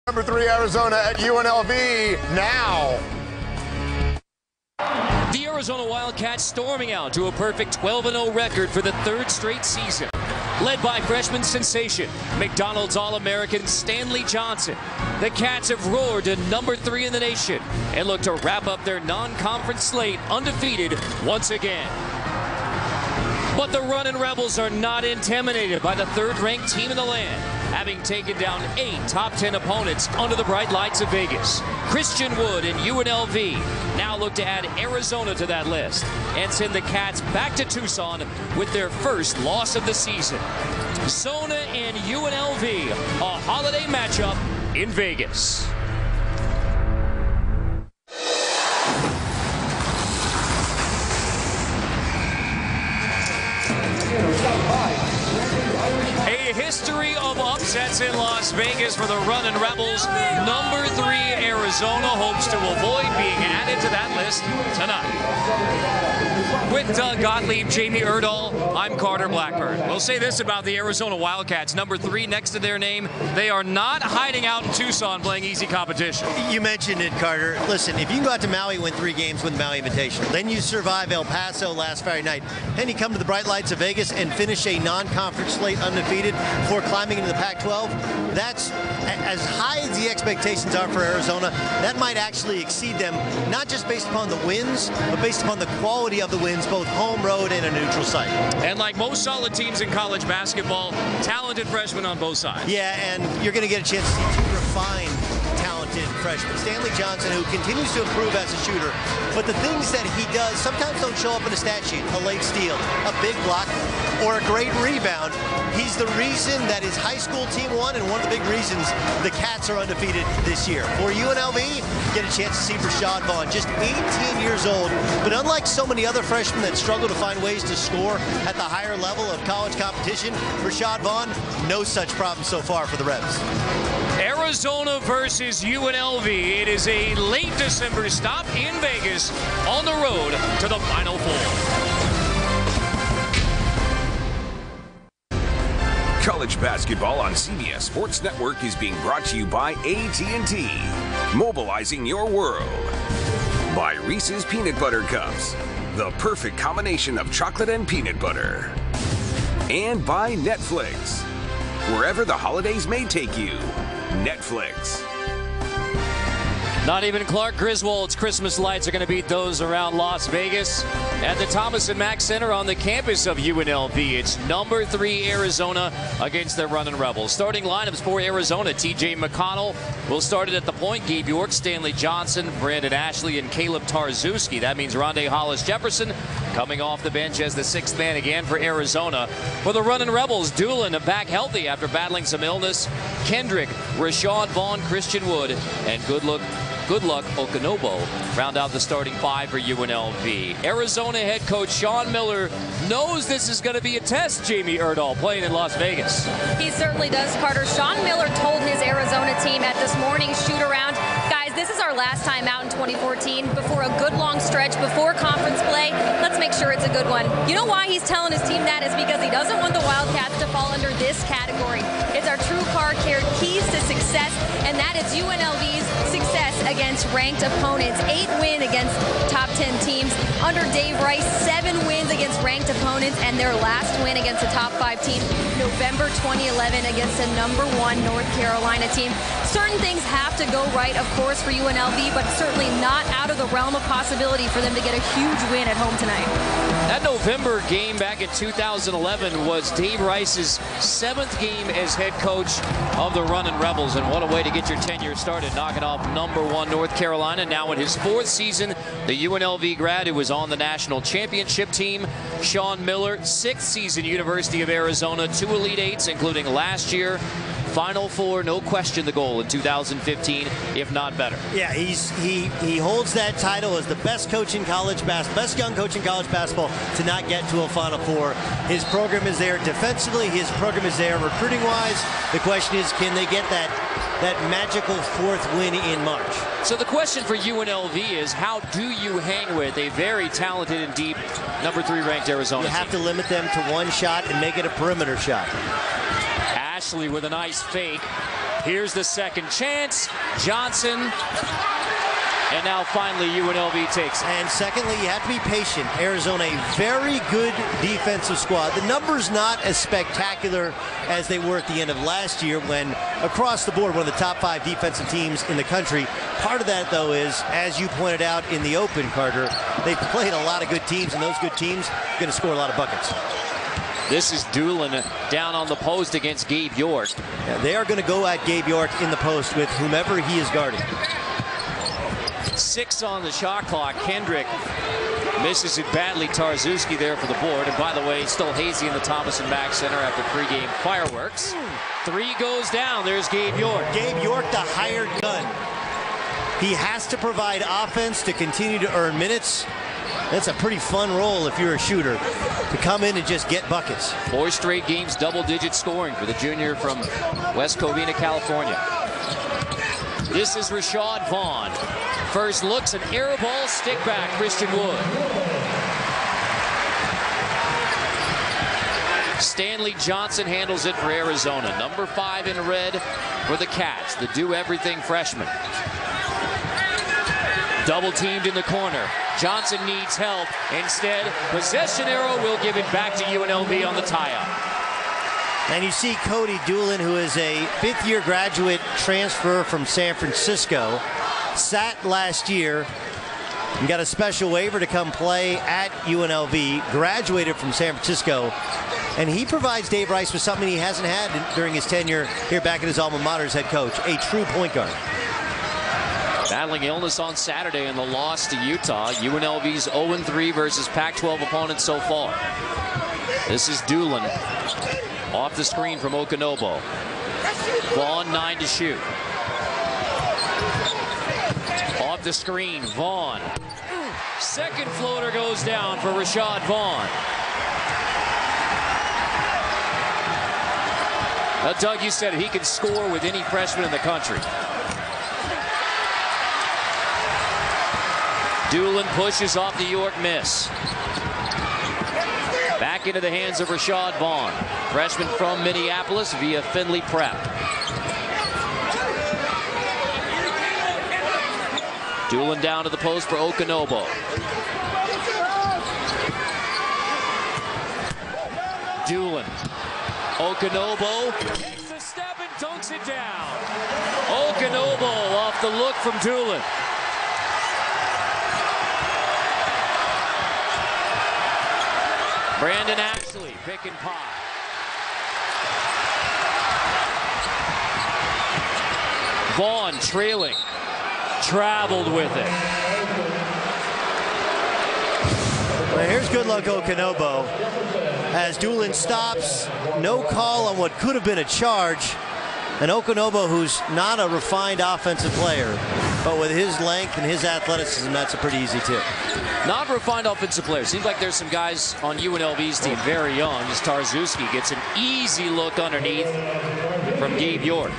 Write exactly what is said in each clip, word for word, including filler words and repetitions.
Number three, Arizona at U N L V now. The Arizona Wildcats storming out to a perfect twelve and oh record for the third straight season. Led by freshman sensation, McDonald's All-American Stanley Johnson. The Cats have roared to number three in the nation and look to wrap up their non-conference slate undefeated once again. But the Runnin' Rebels are not intimidated by the third-ranked team in the land, having taken down eight top ten opponents under the bright lights of Vegas. Christian Wood and U N L V now look to add Arizona to that list and send the Cats back to Tucson with their first loss of the season. Zona and U N L V, a holiday matchup in Vegas. A history of upsets in Las Vegas for the Runnin' Rebels. Number three, Arizona hopes to avoid being added to that list tonight. With Doug Gottlieb, Jamie Erdahl, I'm Carter Blackburn. We'll say this about the Arizona Wildcats. Number three next to their name, they are not hiding out in Tucson playing easy competition. You mentioned it, Carter. Listen, if you can go out to Maui, win three games, win the Maui Invitational, then you survive El Paso last Friday night, and you come to the bright lights of Vegas and finish a non-conference slate undefeated before climbing into the Pac twelve, that's as high as the expectations are for Arizona. That might actually exceed them, not just based upon the wins, but based upon the quality of the wins, both home, road, and a neutral site. And like most solid teams in college basketball, talented freshmen on both sides. Yeah, and you're going to get a chance to see two refined, talented freshmen. Stanley Johnson, who continues to improve as a shooter, but the things that he does sometimes don't show up in a stat sheet. A late steal, a big block, or a great rebound. He's the reason that his high school team won, and one of the big reasons the Cats are undefeated this year. For U N L V, get a chance to see Rashad Vaughn, just eighteen years old, but unlike so many other freshmen that struggle to find ways to score at the higher level of college competition, Rashad Vaughn, no such problem so far for the Rebs. Arizona versus U N L V. It is a late December stop in Vegas on the road to the Final Four. College basketball on C B S Sports Network is being brought to you by A T and T, mobilizing your world. By Reese's Peanut Butter Cups, the perfect combination of chocolate and peanut butter. And by Netflix, wherever the holidays may take you. Netflix. Not even Clark Griswold's Christmas lights are going to beat those around Las Vegas. At the Thomas and Mack Center on the campus of U N L V, it's number three Arizona against their Runnin' Rebels. Starting lineups for Arizona: T J McConnell will start it at the point. Gabe York, Stanley Johnson, Brandon Ashley, and Caleb Tarzewski. That means Rondé Hollis Jefferson coming off the bench as the sixth man again for Arizona. For the Runnin' Rebels, Doolin back healthy after battling some illness. Kendrick, Rashad Vaughn, Christian Wood, and good look. Good luck, Okanobo, round out the starting five for U N L V. Arizona head coach Sean Miller knows this is going to be a test, Jamie Erdahl, playing in Las Vegas. He certainly does, Carter. Sean Miller told his Arizona team at this morning's shoot-around, guys, this is our last time out in twenty fourteen before a good long stretch, before conference play. Let's make sure it's a good one. You know why he's telling his team that is because he doesn't want the Wildcats to fall under this category. It's our true car care keys to success, and that is U N L V's success against ranked opponents. Eight win against top ten teams. Under Dave Rice, seven wins against ranked opponents, and their last win against a top five team, November twenty eleven, against a number one North Carolina team. Certain things have to go right, of course, for U N L V, but certainly not out of the realm of possibility for them to get a huge win at home tonight. That November game back in two thousand eleven was Dave Rice's seventh game as head coach of the Runnin' Rebels, and what a way to get your tenure started, knocking off number one North Carolina. Now in his fourth season, the U N L V grad who was on the national championship team, Sean Miller, sixth season University of Arizona, two Elite Eights, including last year. Final Four, no question the goal in two thousand fifteen, if not better. Yeah, he's he he holds that title as the best coach in college basketball, best young coach in college basketball to not get to a Final Four. His program is there defensively. His program is there recruiting-wise. The question is, can they get that that magical fourth win in March? So the question for U N L V is, how do you hang with a very talented and deep number three ranked Arizona You have team? to limit them to one shot and make it a perimeter shot. Ashley with a nice fake. Here's the second chance. Johnson. And now finally U N L V takes it. And secondly, you have to be patient. Arizona, a very good defensive squad. The numbers not as spectacular as they were at the end of last year when across the board one of the top five defensive teams in the country. Part of that, though, is, as you pointed out in the open, Carter, they've played a lot of good teams, and those good teams are going to score a lot of buckets. This is Doolin down on the post against Gabe York. Yeah, they are going to go at Gabe York in the post with whomever he is guarding. Six on the shot clock. Kendrick misses it badly. Tarczewski there for the board. And by the way, still hazy in the Thomas and Mack Center after pregame fireworks. Three goes down. There's Gabe York. Gabe York, the hired gun. He has to provide offense to continue to earn minutes. That's a pretty fun role if you're a shooter, to come in and just get buckets. Four straight games, double-digit scoring for the junior from West Covina, California. This is Rashad Vaughn. First looks, an air ball, stick back, Christian Wood. Stanley Johnson handles it for Arizona. Number five in red for the Cats, the do-everything freshman. Double teamed in the corner. Johnson needs help. Instead, possession arrow will give it back to U N L V on the tie-up. And you see Cody Doolin, who is a fifth-year graduate transfer from San Francisco, sat last year and got a special waiver to come play at U N L V, graduated from San Francisco, and he provides Dave Rice with something he hasn't had during his tenure here back at his alma mater as head coach, a true point guard. Battling illness on Saturday in the loss to Utah. U N L V's oh and three versus Pac twelve opponents so far. This is Doolin off the screen from Okanobo. Vaughn, nine to shoot. Off the screen, Vaughn. Second floater goes down for Rashad Vaughn. Now, Doug, you said he can score with any freshman in the country. Doolin pushes off the York miss. Back into the hands of Rashad Vaughn, freshman from Minneapolis via Findlay Prep. Doolin down to the post for Okanobo. Doolin. Okanobo takes a step and dunks it down. Okanobo off the look from Doolin. Brandon Ashley, pick and pop. Vaughn trailing, traveled with it. Well, here's good luck Okanobo as Doolin stops. No call on what could have been a charge. And Okanobo, who's not a refined offensive player, but with his length and his athleticism, that's a pretty easy tip. Not refined offensive player. Seems like there's some guys on U N L V's team very young. As Tarczewski gets an easy look underneath from Gabe York.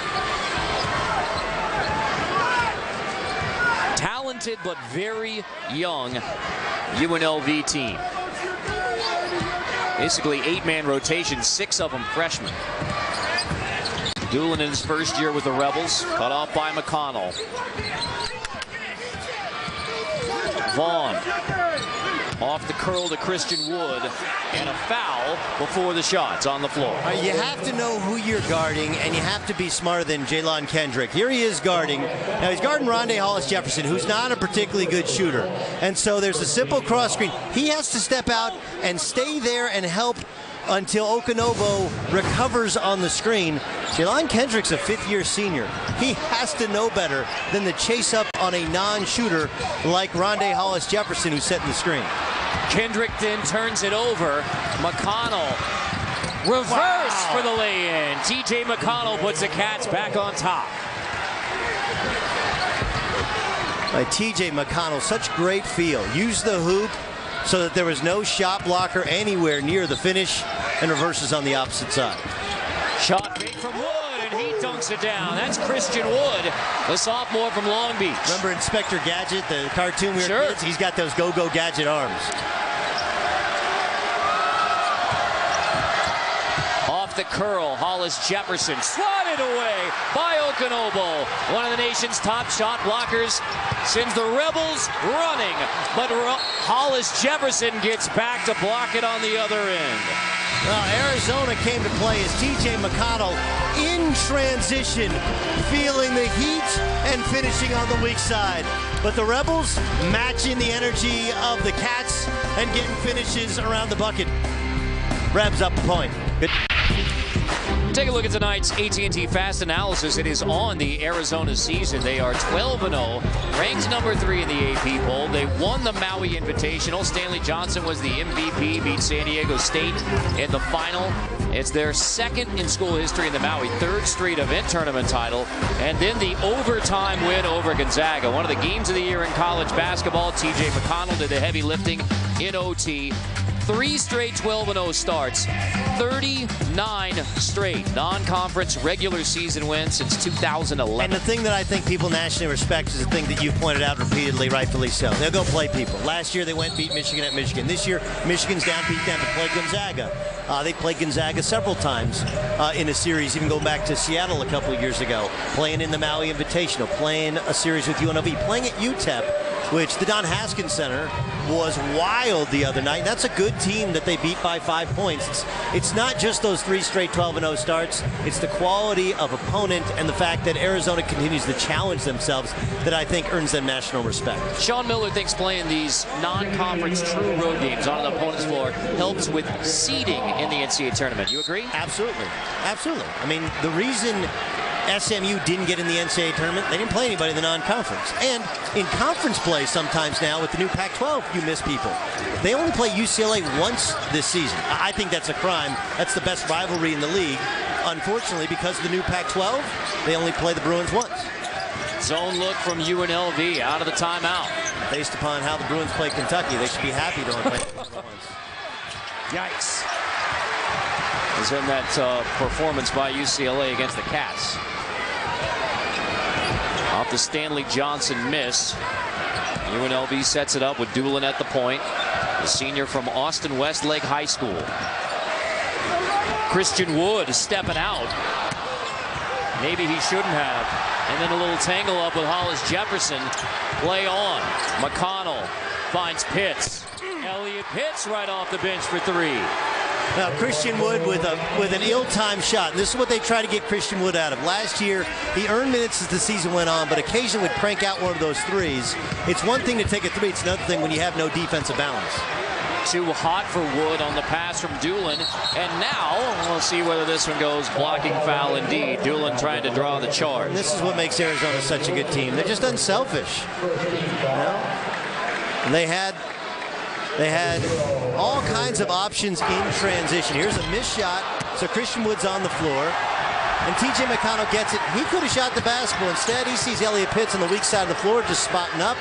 Talented but very young U N L V team. Basically eight-man rotation, six of them freshmen. Doolin in his first year with the Rebels, cut off by McConnell. Vaughn off the curl to Christian Wood, and a foul before the shots on the floor. Uh, you have to know who you're guarding, and you have to be smarter than Jalen Kendrick. Here he is guarding. Now he's guarding Rondé Hollis-Jefferson, who's not a particularly good shooter. And so there's a simple cross screen. He has to step out and stay there and help until Okanobo recovers on the screen. Jalen Kendrick's a fifth-year senior. He has to know better than to chase up on a non-shooter like Rondé Hollis-Jefferson, who's setting the screen. Kendrick then turns it over. McConnell reverse wow. for the lay-in. T J McConnell puts the Cats back on top. By T J McConnell, such great feel. Use the hoop so that there was no shot blocker anywhere near the finish, and reverses on the opposite side. Shot fake from Wood, and he dunks it down. That's Christian Wood, the sophomore from Long Beach. Remember Inspector Gadget, the cartoon we were sure. kids? He's got those go-go gadget arms. Off off the curl. Hollis Jefferson swatted away by Okanobo. One of the nation's top shot blockers sends the Rebels running, but Hollis Jefferson gets back to block it on the other end. Well, Arizona came to play as T J McConnell in transition, feeling the heat and finishing on the weak side. But the Rebels matching the energy of the Cats and getting finishes around the bucket. Rebs up a point. Good. Take a look at tonight's A T and T Fast Analysis. It is on the Arizona season. They are twelve and oh, ranked number three in the A P poll. They won the Maui Invitational. Stanley Johnson was the M V P, beat San Diego State in the final. It's their second in school history in the Maui, third straight event tournament title, and then the overtime win over Gonzaga. One of the games of the year in college basketball. T J McConnell did the heavy lifting in O T. Three straight twelve and oh starts, thirty-nine straight non-conference regular season wins since two thousand eleven. And the thing that I think people nationally respect is the thing that you've pointed out repeatedly, rightfully so. They'll go play people. Last year they went and beat Michigan at Michigan. This year, Michigan's down, beat them to play Gonzaga. Uh, they played Gonzaga several times uh, in a series, even going back to Seattle a couple of years ago, playing in the Maui Invitational, playing a series with U N L V, playing at U T E P, which the Don Haskins Center was wild the other night. That's a good team that they beat by five points. It's, it's not just those three straight twelve and oh starts. It's the quality of opponent and the fact that Arizona continues to challenge themselves that I think earns them national respect. Sean Miller thinks playing these non-conference true road games on an opponent's floor helps with seeding in the N C double A tournament. You agree? Absolutely. Absolutely. I mean, the reason S M U didn't get in the N C double A tournament, they didn't play anybody in the non-conference. And in conference play sometimes now with the new Pac twelve, you miss people. They only play U C L A once this season. I think that's a crime. That's the best rivalry in the league. Unfortunately, because of the new Pac twelve, they only play the Bruins once. Zone look from U N L V out of the timeout. Based upon how the Bruins play Kentucky, they should be happy to only play once. Yikes. Is in that uh, performance by U C L A against the Cats. Off the Stanley Johnson miss. U N L V sets it up with Doolin at the point. The senior from Austin Westlake High School. Christian Wood stepping out. Maybe he shouldn't have. And then a little tangle up with Hollis Jefferson. Play on. McConnell finds Pitts. Elliot Pitts right off the bench for three. Now Christian Wood with a with an ill-timed shot. And this is what they try to get Christian Wood out of. Last year, he earned minutes as the season went on, but occasionally would crank out one of those threes. It's one thing to take a three. It's another thing when you have no defensive balance. Too hot for Wood on the pass from Doolin. And now we'll see whether this one goes blocking foul indeed. Doolin trying to draw the charge. And this is what makes Arizona such a good team. They're just unselfish. You know? They had They had all kinds of options in transition. Here's a missed shot, so Christian Wood's on the floor, and T J McConnell gets it. He could have shot the basketball. Instead, he sees Elliot Pitts on the weak side of the floor, just spotting up.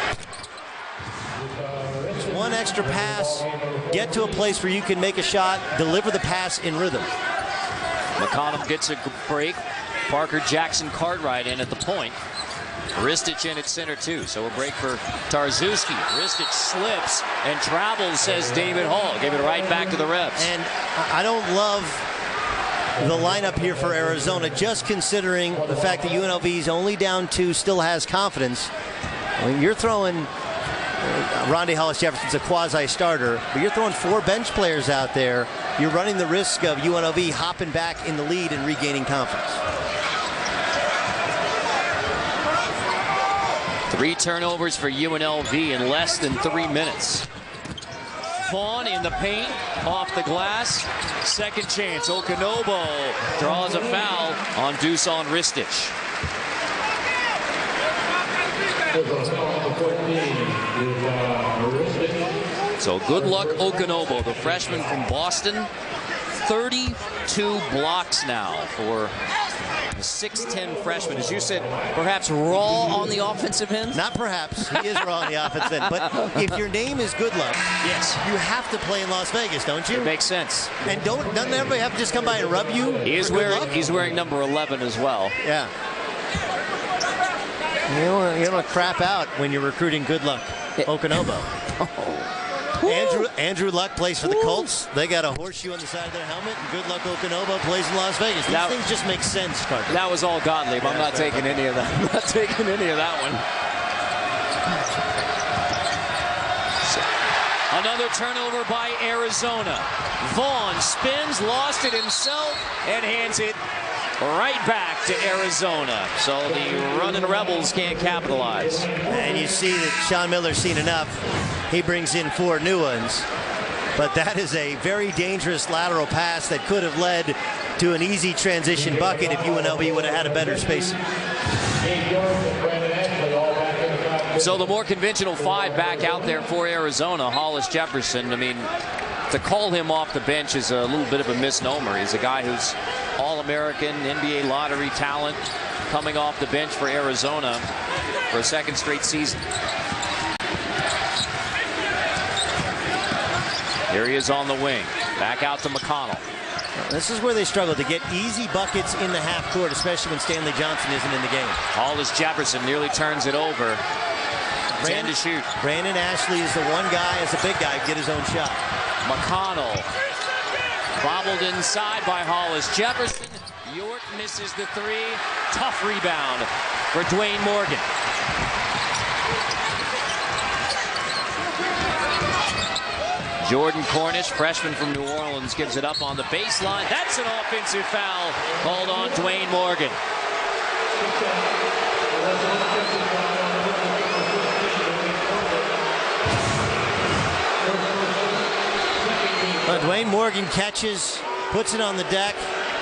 Just one extra pass, get to a place where you can make a shot, deliver the pass in rhythm. McConnell gets a break. Parker Jackson Cartwright in at the point. Ristich in at center too, so a break for Tarzewski. Ristich slips and travels, says David Hall. Give it right back to the Rebs. And I don't love the lineup here for Arizona, just considering the fact that U N L V is only down two, still has confidence. I mean, you're throwing uh, Rondae Hollis Jefferson's a quasi-starter, but you're throwing four bench players out there. You're running the risk of U N L V hopping back in the lead and regaining confidence. Three turnovers for U N L V in less than three minutes. Vaughn in the paint, off the glass. Second chance. Okanobo draws a foul on Dusan Ristich. So good luck, Okanobo, the freshman from Boston. thirty-two blocks now for a six ten freshman. As you said, perhaps raw on the offensive end? Not perhaps. He is raw on the offensive end. But if your name is Good Luck, yes, you have to play in Las Vegas, don't you? It makes sense. And don't doesn't everybody have to just come by and rub you? He is wearing he's wearing number eleven as well. Yeah. You don't want to crap out when you're recruiting Good Luck, Okanobo. Oh. Andrew Andrew Luck plays for the Colts. They got a horseshoe on the side of their helmet. And Good Luck Okanobo plays in Las Vegas. These that, things just make sense, Carter. That was all Gottlieb. I'm not taking any of that. I'm not taking any of that one. Another turnover by Arizona. Vaughn spins, lost it himself, and hands it right back to Arizona. So the running Rebels can't capitalize. And you see that Sean Miller's seen enough. He brings in four new ones. But that is a very dangerous lateral pass that could have led to an easy transition bucket if U N L V would have had a better space. So the more conventional five back out there for Arizona. Hollis Jefferson, I mean, to call him off the bench is a little bit of a misnomer. He's a guy who's All-American, N B A lottery talent, coming off the bench for Arizona for a second straight season. Here he is on the wing. Back out to McConnell. This is where they struggle to get easy buckets in the half court, especially when Stanley Johnson isn't in the game. Hollis Jefferson nearly turns it over. ten to shoot. Brandon Ashley is the one guy, as a big guy, get his own shot. McConnell bobbled inside by Hollis Jefferson. York misses the three. Tough rebound for Dwayne Morgan. Jordan Cornish, freshman from New Orleans, gives it up on the baseline. That's an offensive foul called on Dwayne Morgan. Uh, Dwayne Morgan catches, puts it on the deck.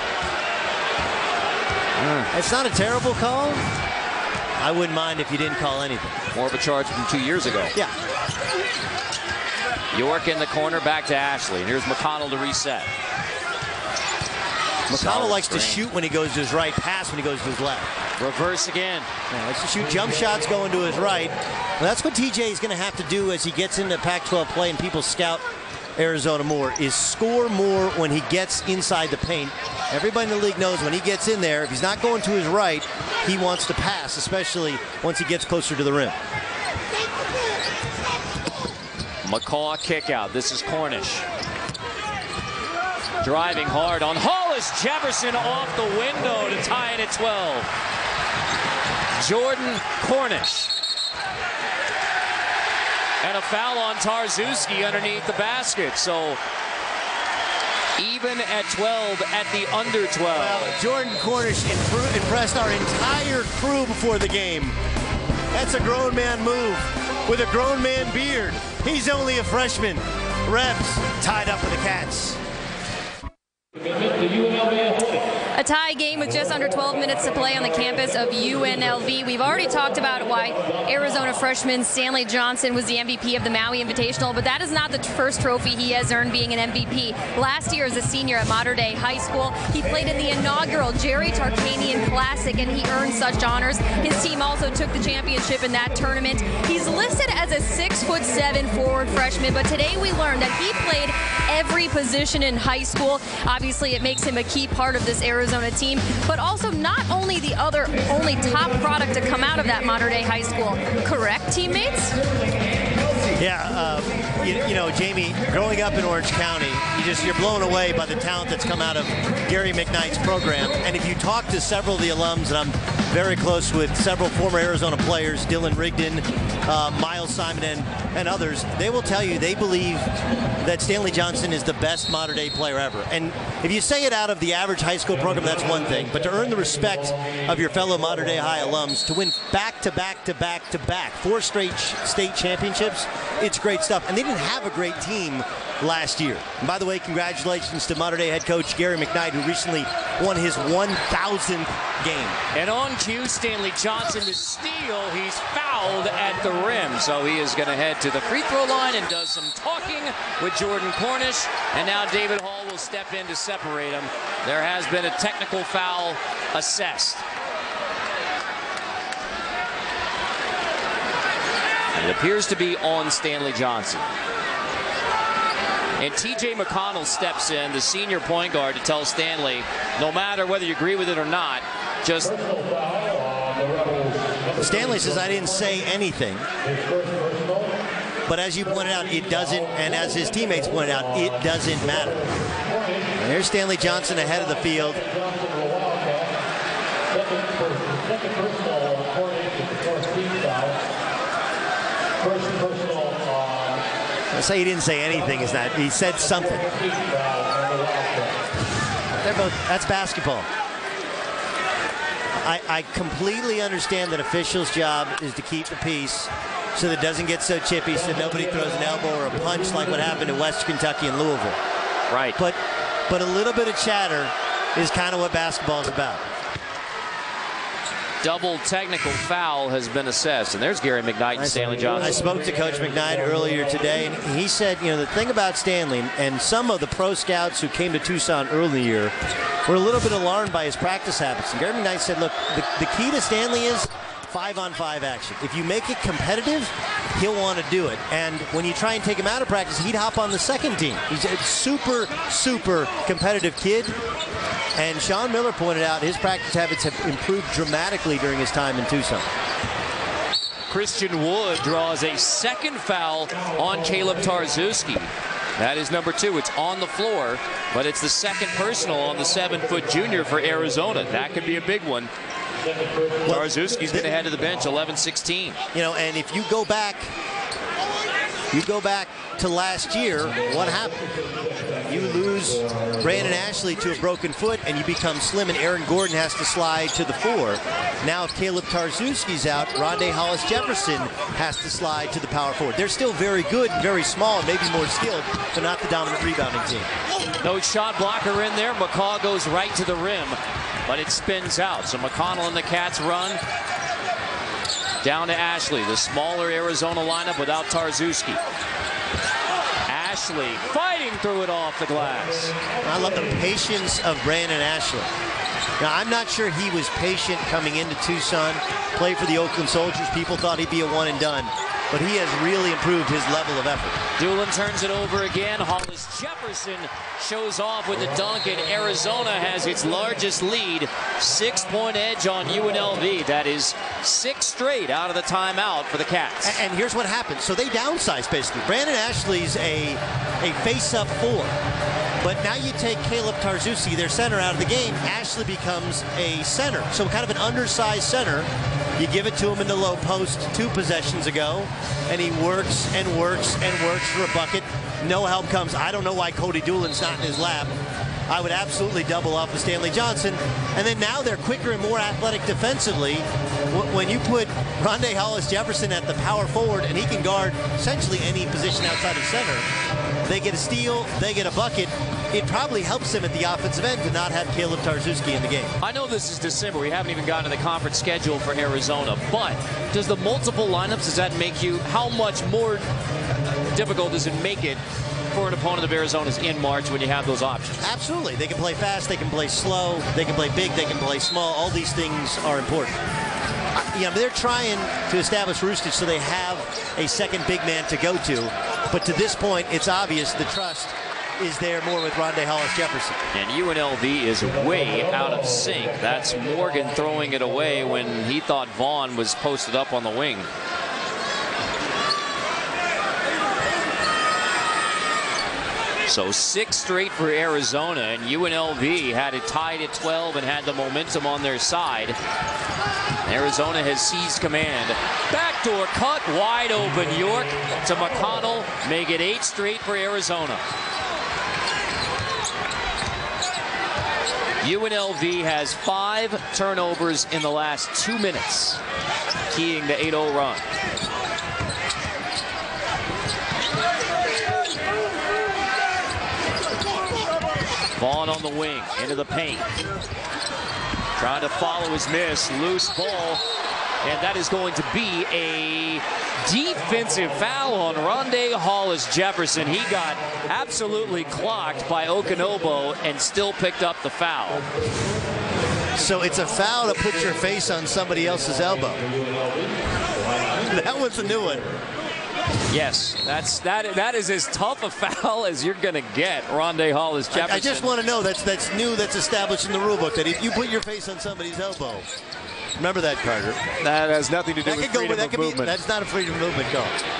Mm. It's not a terrible call. I wouldn't mind if you didn't call anything. More of a charge from two years ago. Yeah. York in the corner, back to Ashley. And here's McConnell to reset. McConnell Solid likes screen. to shoot when he goes to his right, pass when he goes to his left. Reverse again. Yeah, likes to shoot jump shots going to his right. Well, that's what T J is going to have to do as he gets into Pac twelve play and people scout Arizona more, is score more when he gets inside the paint. Everybody in the league knows when he gets in there, if he's not going to his right, he wants to pass, especially once he gets closer to the rim. McCaw kick out. This is Cornish. Driving hard on Hollis Jefferson off the window to tie it at twelve. Jordan Cornish. And a foul on Tarczewski underneath the basket. So even at twelve at the under twelve. Well, Jordan Cornish impressed our entire crew before the game. That's a grown man move with a grown man beard. He's only a freshman. Rebs tied up with the Cats. A tie game with just under twelve minutes to play on the campus of U N L V. We've already talked about why Arizona freshman Stanley Johnson was the M V P of the Maui Invitational, but that is not the first trophy he has earned being an M V P. Last year as a senior at Mater Dei High School, he played in the inaugural Jerry Tarkanian Classic, and he earned such honors. His team also took the championship in that tournament. He's listed as a six foot seven forward freshman, but today we learned that he played every position in high school. Obviously, it makes him a key part of this Arizona team, but also not only the other only top product to come out of that Mater Dei High School. Correct, teammates? Yeah, uh, you, you know, Jamie, growing up in Orange County, you just you're blown away by the talent that's come out of Gary McKnight's program. And if you talk to several of the alums, and I'm very close with several former Arizona players, Dylan Rigdon, uh, Miles Simon, and, and others, they will tell you they believe that Stanley Johnson is the best Mater Dei player ever. And if you say it out of the average high school program, that's one thing. But to earn the respect of your fellow Mater Dei High alums, to win back to back to back to back, four straight state championships, it's great stuff. And they didn't have a great team last year. And by the way, congratulations to Mater Dei head coach Gary McKnight, who recently won his one thousandth game. And on cue, Stanley Johnson to steal. He's fouled at the rim. So he is going to head to the free throw line and does some talking with Jordan Cornish. And now David Hall will step in to separate him. There has been a technical foul assessed. It appears to be on Stanley Johnson. And T J McConnell steps in, the senior point guard, to tell Stanley, no matter whether you agree with it or not, just... Stanley says, I didn't say anything. But as you pointed out, it doesn't, and as his teammates pointed out, it doesn't matter. And here's Stanley Johnson ahead of the field. I say he didn't say anything. Is that he said something? They're both. That's basketball. I, I completely understand that officials' job is to keep the peace so that it doesn't get so chippy, so nobody throws an elbow or a punch like what happened in West Kentucky and Louisville. Right. But but a little bit of chatter is kind of what basketball is about. Double technical foul has been assessed. And there's Gary McKnight and Stanley Johnson. I spoke to Coach McKnight earlier today, and he said, you know, the thing about Stanley and some of the pro scouts who came to Tucson early in the year were a little bit alarmed by his practice habits. And Gary McKnight said, look, the, the key to Stanley is five-on-five action. If you make it competitive, he'll want to do it. And when you try and take him out of practice, he'd hop on the second team. He's a super, super competitive kid. And Sean Miller pointed out his practice habits have improved dramatically during his time in Tucson. Christian Wood draws a second foul on Caleb Tarczewski. That is number two. It's on the floor, but it's the second personal on the seven-foot junior for Arizona. That could be a big one. Well, Tarczewski's been ahead of the bench, eleven sixteen. You know, and if you go back, you go back to last year, what happened? You lose Brandon Ashley to a broken foot, and you become slim, and Aaron Gordon has to slide to the four. Now, if Caleb Tarczewski's out, Rondé Hollis-Jefferson has to slide to the power forward. They're still very good, very small, and maybe more skilled, but not the dominant rebounding team. No shot blocker in there. McCaw goes right to the rim, but it spins out. So McConnell and the Cats run down to Ashley, the smaller Arizona lineup without Tarczewski. Ashley fighting through it off the glass. I love the patience of Brandon Ashley. Now, I'm not sure he was patient coming into Tucson, played for the Oakland Soldiers. People thought he'd be a one and done, but he has really improved his level of effort. Doolin turns it over again. Hollis-Jefferson shows off with a dunk, and Arizona has its largest lead. Six-point edge on U N L V. That is six straight out of the timeout for the Cats. And, and here's what happens. So they downsize, basically. Brandon Ashley's a, a face-up four. But now you take Caleb Tarczewski, their center, out of the game. Ashley becomes a center. So kind of an undersized center. You give it to him in the low post two possessions ago, and he works and works and works for a bucket. No help comes. I don't know why Cody Doolin's not in his lap. I would absolutely double off of Stanley Johnson. And then now they're quicker and more athletic defensively. When you put Rondé Hollis-Jefferson at the power forward, and he can guard essentially any position outside of center, they get a steal, they get a bucket. It probably helps them at the offensive end to not have Caleb Tarczewski in the game. I know this is December. We haven't even gotten to the conference schedule for Arizona. But does the multiple lineups, does that make you, how much more difficult does it make it for an opponent of Arizona's in March when you have those options? Absolutely. They can play fast, they can play slow, they can play big, they can play small. All these things are important. Uh, you know, they're trying to establish Roostage so they have a second big man to go to. But to this point, it's obvious the trust is there more with Rondé Hollis-Jefferson. And U N L V is way out of sync. That's Morgan throwing it away when he thought Vaughn was posted up on the wing. So six straight for Arizona, and U N L V had it tied at twelve and had the momentum on their side. Arizona has seized command. Backdoor cut, wide open. York to McConnell. Make it eight straight for Arizona. U N L V has five turnovers in the last two minutes, keying the eight oh run. Vaughn on the wing, into the paint. Trying to follow his miss, loose ball, and that is going to be a defensive foul on Rondé Hollis-Jefferson. He got absolutely clocked by Okanobo and still picked up the foul. So it's a foul to put your face on somebody else's elbow. That was a new one. Yes, that's that. That is as tough a foul as you're going to get, Rondé Hollis-Jefferson. I, I just want to know that's that's new. That's established in the rule book that if you put your face on somebody's elbow, remember that, Carter. That has nothing to do that with could go freedom with, that of could movement. Be, that's not a freedom of movement call.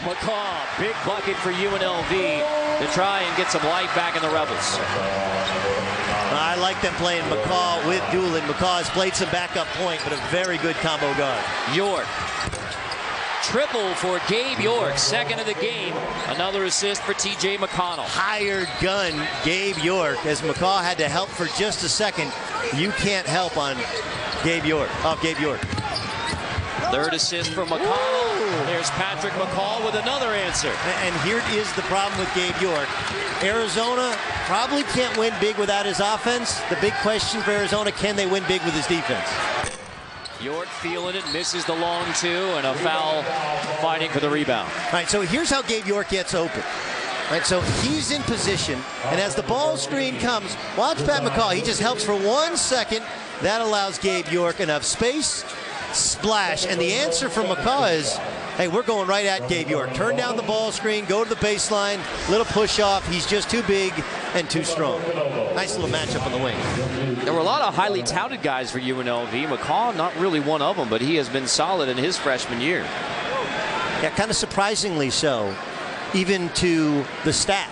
McCaw, big bucket for U N L V to try and get some life back in the Rebels. I like them playing McCaw with Doolin. McCaw has played some backup point, but a very good combo guard. York. Triple for Gabe York, second of the game. Another assist for T J McConnell. Hired gun, Gabe York, as McCaw had to help for just a second. You can't help on Gabe York, off Gabe York. Third assist for McConnell. Ooh. There's Patrick McCall with another answer. And here is the problem with Gabe York. Arizona probably can't win big without his offense. The big question for Arizona, can they win big with his defense? York feeling it, misses the long two, and a foul fighting for the rebound. All right, so here's how Gabe York gets open. All right, so he's in position, and as the ball screen comes, watch Pat McCall. He just helps for one second. That allows Gabe York enough space, splash, and the answer from McCall is, hey, we're going right at Gabe York. Turn down the ball screen, go to the baseline, little push off. He's just too big and too strong. Nice little matchup on the wing. There were a lot of highly touted guys for U N L V. McCall, not really one of them, but he has been solid in his freshman year. Yeah, kind of surprisingly so, even to the staff.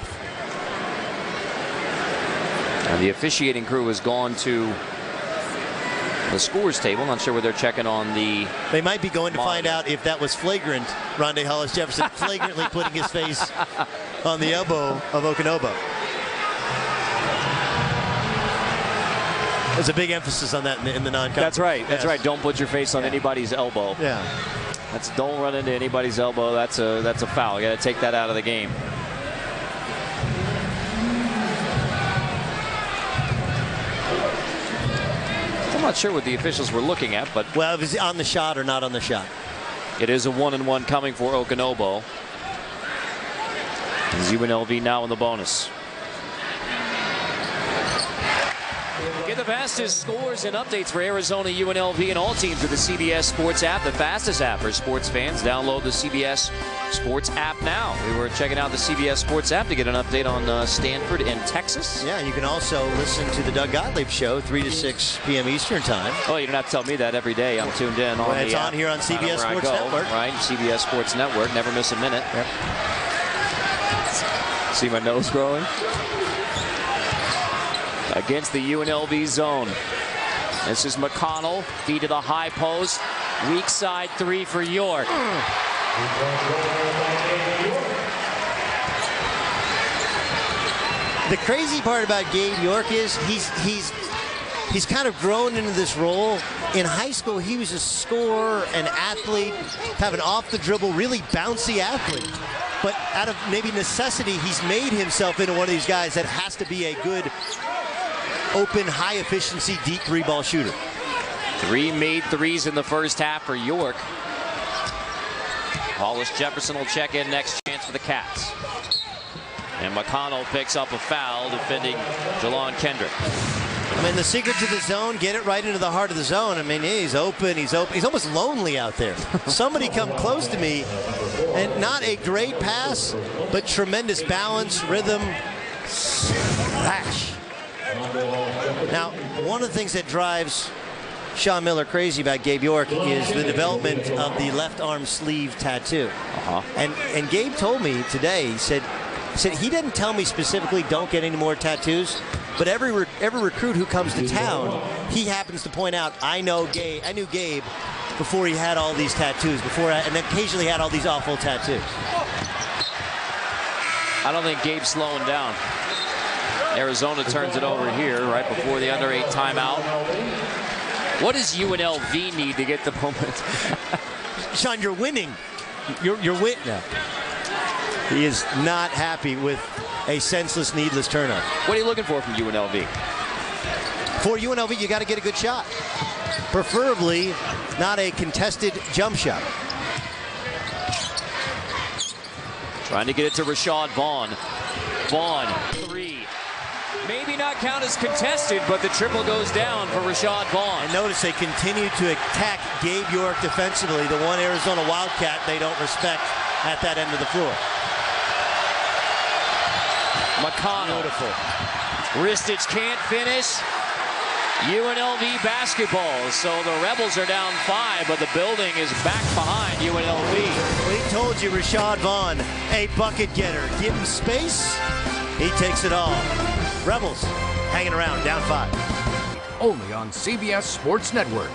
And the officiating crew has gone to the scores table. Not sure where they're checking on the... They might be going to monitor. find out if that was flagrant. Rondé Hollis Jefferson flagrantly putting his face on the elbow of Okanobo. There's a big emphasis on that in the, in the non-conference. That's right. That's yes. right. Don't put your face on yeah. anybody's elbow. Yeah. That's don't run into anybody's elbow. That's a that's a foul. You got to take that out of the game. I'm not sure what the officials were looking at, but well, it was on the shot or not on the shot. It is a one and one coming for Okanobo. U N L V now in the bonus. Get the fastest scores and updates for Arizona, U N L V, and all teams with the C B S Sports app. The fastest app for sports fans. Download the C B S Sports app now. We were checking out the C B S Sports app to get an update on uh, Stanford and Texas. Yeah, you can also listen to the Doug Gottlieb Show, three to six p m Eastern Time. Oh, you don't have to tell me that every day. I'm tuned in on well, it's the on app. here on C B S Where I Sports go, Network. Right, C B S Sports Network. Never miss a minute. Yep. See my nose growing? Against the U N L V zone. This is McConnell, feed to the high post. Weak side three for York. The crazy part about Gabe York is he's he's he's kind of grown into this role. In high school, he was a scorer, an athlete, have an off the dribble, really bouncy athlete. But out of maybe necessity, he's made himself into one of these guys that has to be a good, open, high-efficiency, deep three-ball shooter. Three made threes in the first half for York. Hollis Jefferson will check in next chance for the Cats. And McConnell picks up a foul defending Jelon Kendrick. I mean, the secret to the zone, get it right into the heart of the zone. I mean, he's open, he's open. He's almost lonely out there. Somebody come close to me, and not a great pass, but tremendous balance, rhythm, slash. Now, one of the things that drives Sean Miller crazy about Gabe York is the development of the left arm sleeve tattoo. Uh-huh. And and Gabe told me today, he said, he said he didn't tell me specifically don't get any more tattoos, but every re every recruit who comes to town, he happens to point out, I know Gabe, I knew Gabe before he had all these tattoos, before I, and occasionally had all these awful tattoos. I don't think Gabe's slowing down. Arizona turns it over here right before the under eight timeout. What does U N L V need to get the moment? Sean, you're winning. You're, you're winning. No. He is not happy with a senseless, needless turnover. What are you looking for from U N L V? For U N L V, you got to get a good shot. Preferably not a contested jump shot. Trying to get it to Rashad Vaughn. Vaughn, three. Maybe not count as contested, but the triple goes down for Rashad Vaughn. And notice they continue to attack Gabe York defensively, the one Arizona Wildcat they don't respect at that end of the floor. McConnell. Beautiful. Ristich can't finish. U N L V basketball. So the Rebels are down five, but the building is back behind U N L V. We told you, Rashad Vaughn, a bucket getter. Give him space, he takes it all. Rebels hanging around, down five. Only on C B S Sports Network.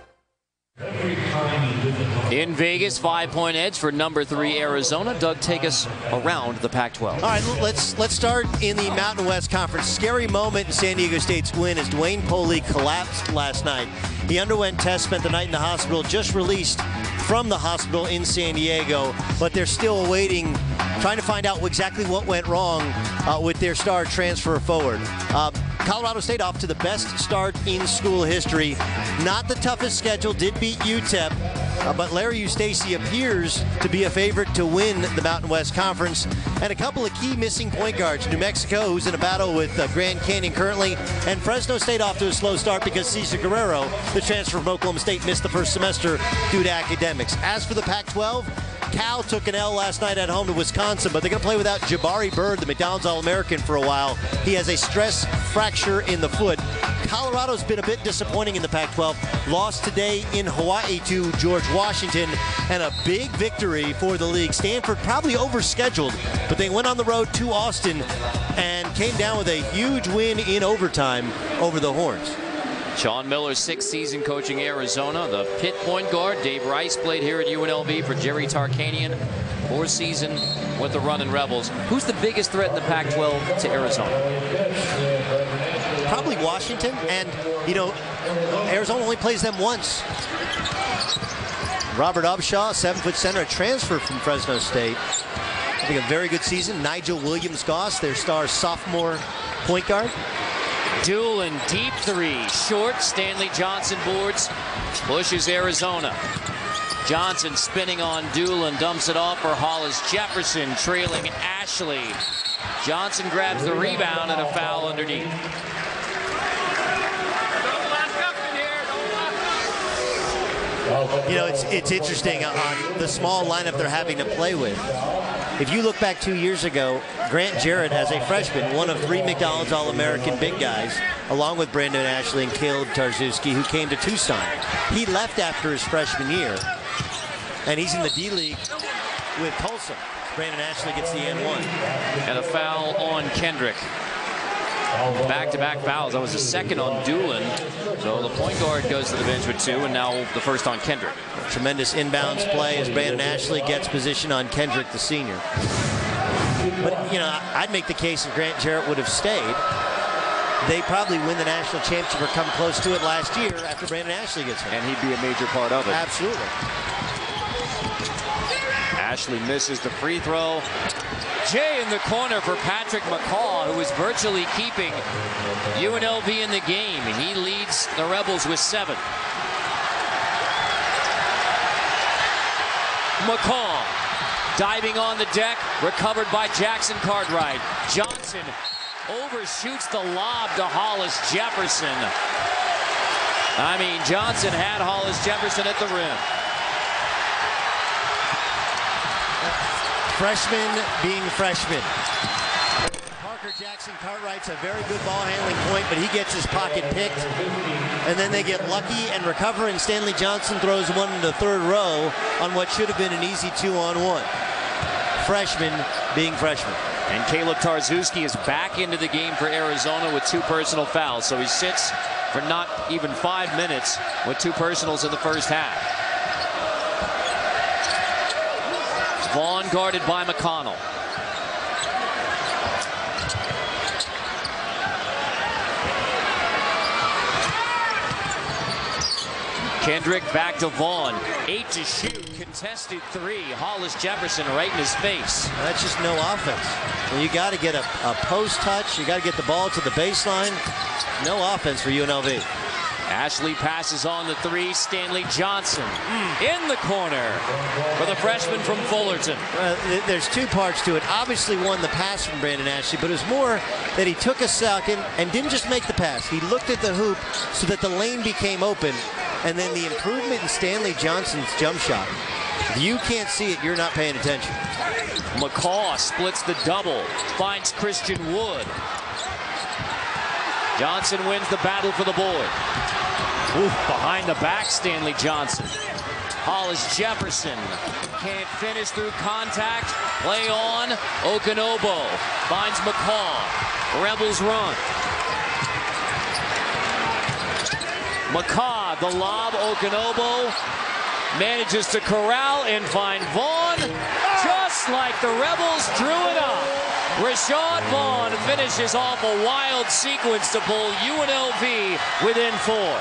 In Vegas, five-point edge for number three Arizona. Doug, take us around the Pac twelve. All right, let's let's start in the Mountain West Conference. Scary moment in San Diego State's win as Dwayne Poley collapsed last night. He underwent tests, spent the night in the hospital, just released from the hospital in San Diego, but they're still awaiting, trying to find out exactly what went wrong uh, with their star transfer forward. Uh, Colorado State off to the best start in school history. Not the toughest schedule, did beat U T E P, uh, but Larry Eustachy appears to be a favorite to win the Mountain West Conference. And a couple of key missing point guards. New Mexico, who's in a battle with uh, Grand Canyon currently, and Fresno State off to a slow start because Cesar Guerrero, the transfer from Oklahoma State, missed the first semester due to academics. As for the Pac twelve, Cal took an L last night at home to Wisconsin, but they're going to play without Jabari Bird, the McDonald's All-American, for a while. He has a stress fracture in the foot. Colorado's been a bit disappointing in the Pac twelve. Lost today in Hawaii to George Washington, and a big victory for the league. Stanford probably overscheduled, but they went on the road to Austin and came down with a huge win in overtime over the Horns. Sean Miller, sixth season coaching Arizona. The Pitt point guard, Dave Rice, played here at U N L V for Jerry Tarkanian. Fourth season with the Runnin' Rebels. Who's the biggest threat in the Pac twelve to Arizona? Probably Washington, and, you know, Arizona only plays them once. Robert Upshaw, seven-foot center, a transfer from Fresno State. I think a very good season. Nigel Williams-Goss, their star sophomore point guard. Doolin, deep three, short. Stanley Johnson boards, pushes Arizona. Johnson spinning on Doolin, dumps it off for Hollis Jefferson, trailing Ashley. Johnson grabs the rebound and a foul underneath. You know, it's it's interesting on the small lineup they're having to play with. If you look back two years ago, Grant Jarrett, as a freshman, one of three McDonald's All-American big guys, along with Brandon Ashley and Caleb Tarczewski, who came to Tucson. He left after his freshman year, and he's in the D-League with Tulsa. Brandon Ashley gets the N one. And a foul on Kendrick. Back-to-back fouls. That was the second on Doolin. So the point guard goes to the bench with two, and now the first on Kendrick. Tremendous inbounds play as Brandon Ashley gets position on Kendrick, the senior. But, you know, I'd make the case if Grant Jarrett would have stayed, they probably win the national championship or come close to it last year after Brandon Ashley gets hurt. And he'd be a major part of it. Absolutely. Ashley misses the free throw. Jay in the corner for Patrick McCaw, who is virtually keeping U N L V in the game. He leads the Rebels with seven. McCaw diving on the deck, recovered by Jackson Cartwright. Johnson overshoots the lob to Hollis Jefferson. I mean, Johnson had Hollis Jefferson at the rim. Freshman being freshman. Parker Jackson Cartwright's a very good ball handling point, but he gets his pocket picked. And then they get lucky and recover, and Stanley Johnson throws one in the third row on what should have been an easy two-on-one. Freshman being freshman. And Caleb Tarczewski is back into the game for Arizona with two personal fouls. So he sits for not even five minutes with two personals in the first half. Vaughn guarded by McConnell. Kendrick back to Vaughn. Eight to shoot. Contested three. Hollis Jefferson right in his face. That's just no offense. Well, you got to get a, a post touch. You got to get the ball to the baseline. No offense for U N L V. Ashley passes on the three. Stanley Johnson in the corner for the freshman from Fullerton. Uh, there's two parts to it. Obviously, one, the pass from Brandon Ashley, but it was more that he took a second and didn't just make the pass. He looked at the hoop so that the lane became open, and then the improvement in Stanley Johnson's jump shot. If you can't see it, you're not paying attention. McCaw splits the double, finds Christian Wood. Johnson wins the battle for the board. Ooh, behind the back, Stanley Johnson. Hollis Jefferson can't finish through contact. Play on. Okanobo finds McCaw. Rebels run. McCaw, the lob. Okanobo manages to corral and find Vaughn. Just like the Rebels drew it up. Rashad Vaughn finishes off a wild sequence to pull U N L V within four.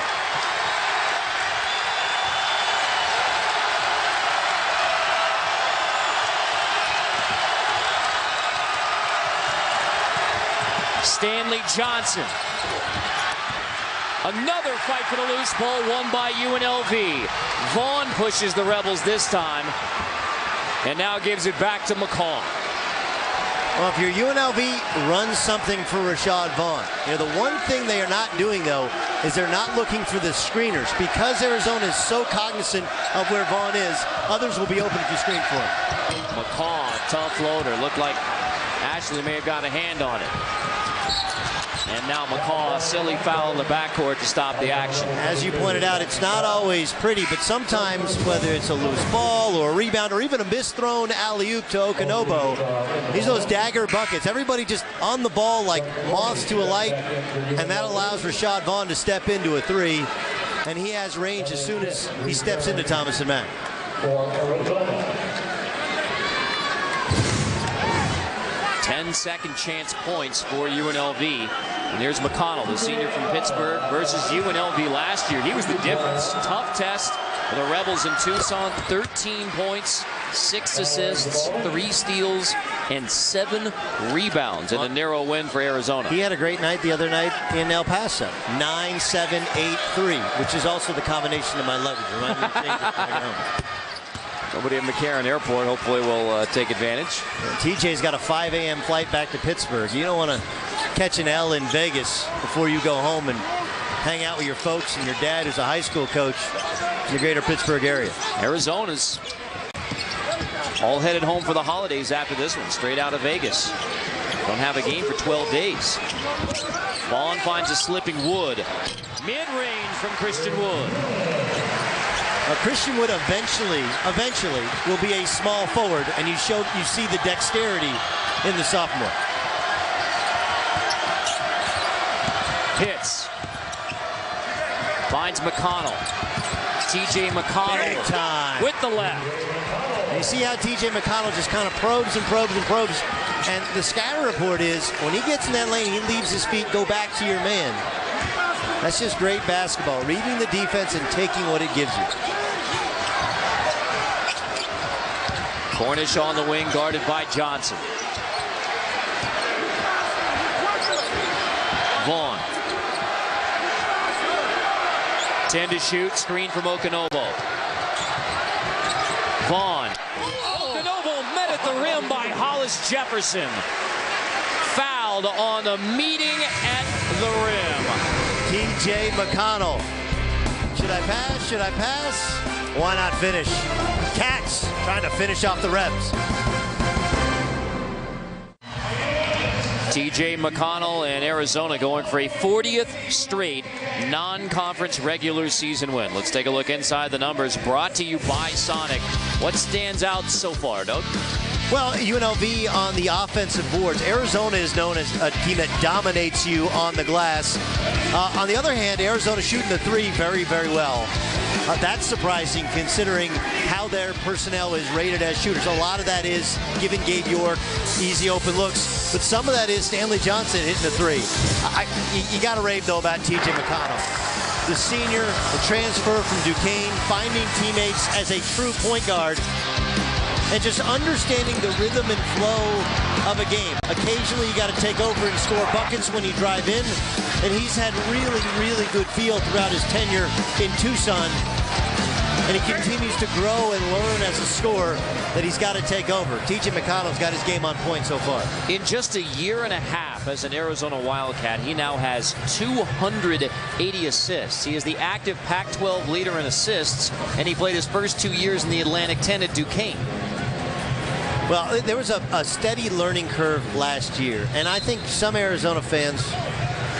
Stanley Johnson. Another fight for the loose ball won by U N L V. Vaughn pushes the Rebels this time and now gives it back to McCaw. Well, if you're U N L V, run something for Rashad Vaughn. You know, the one thing they are not doing, though, is they're not looking for the screeners. Because Arizona is so cognizant of where Vaughn is, others will be open if you screen for him. McCaw, tough floater. Looked like Ashley may have got a hand on it. And now McCaw, a silly foul in the backcourt to stop the action. As you pointed out, it's not always pretty, but sometimes, whether it's a loose ball or a rebound or even a misthrown alley-oop to Okanobo, these are those dagger buckets. Everybody just on the ball like moths to a light, and that allows Rashad Vaughn to step into a three, and he has range as soon as he steps into Thomas and Mack. ten second chance points for U N L V. And there's McConnell, the senior from Pittsburgh, versus U N L V last year. He was the difference. Tough test for the Rebels in Tucson. thirteen points, six assists, three steals, and seven rebounds in a narrow win for Arizona. He had a great night the other night in El Paso. nine seven eight three, which is also the combination of my luggage. Remind me to change it back home. Nobody at McCarran Airport hopefully will uh, take advantage. T J's got a five A M flight back to Pittsburgh. You don't want to catch an L in Vegas before you go home and hang out with your folks and your dad, who's a high school coach in the greater Pittsburgh area. Arizona's all headed home for the holidays after this one, straight out of Vegas. Don't have a game for twelve days. Vaughn finds a slipping Wood. Mid-range from Christian Wood. Uh, Christian Wood eventually, eventually will be a small forward, and you show, you see the dexterity in the sophomore. Hits. Finds McConnell. T J McConnell time. with the left. And you see how T J McConnell just kind of probes and probes and probes. And the scatter report is when he gets in that lane, he leaves his feet, go back to your man. That's just great basketball, reading the defense and taking what it gives you. Cornish on the wing, guarded by Johnson. Vaughn. ten to shoot, screen from Okanobo. Vaughn. Okanobo met at the rim by Hollis Jefferson. Fouled on the meeting at the rim. T J McConnell. Should I pass? Should I pass? Why not finish? Cats trying to finish off the Rebs. T J McConnell and Arizona going for a fortieth straight non-conference regular season win. Let's take a look inside the numbers, brought to you by Sonic. What stands out so far, Doug? Well, U N L V on the offensive boards. Arizona is known as a team that dominates you on the glass. Uh, on the other hand, Arizona shooting the three very, very well. Uh, that's surprising considering how their personnel is rated as shooters. A lot of that is giving Gabe York easy open looks, but some of that is Stanley Johnson hitting the three. I, you you got to rave, though, about T J McConnell. The senior, the transfer from Duquesne, finding teammates as a true point guard, and just understanding the rhythm and flow of a game. Occasionally you got to take over and score buckets when you drive in, and he's had really, really good feel throughout his tenure in Tucson, and he continues to grow and learn as a scorer that he's got to take over. T J McConnell's got his game on point so far. In just a year and a half as an Arizona Wildcat, he now has two hundred eighty assists. He is the active Pac twelve leader in assists, and he played his first two years in the Atlantic ten at Duquesne. Well, there was a, a steady learning curve last year, and I think some Arizona fans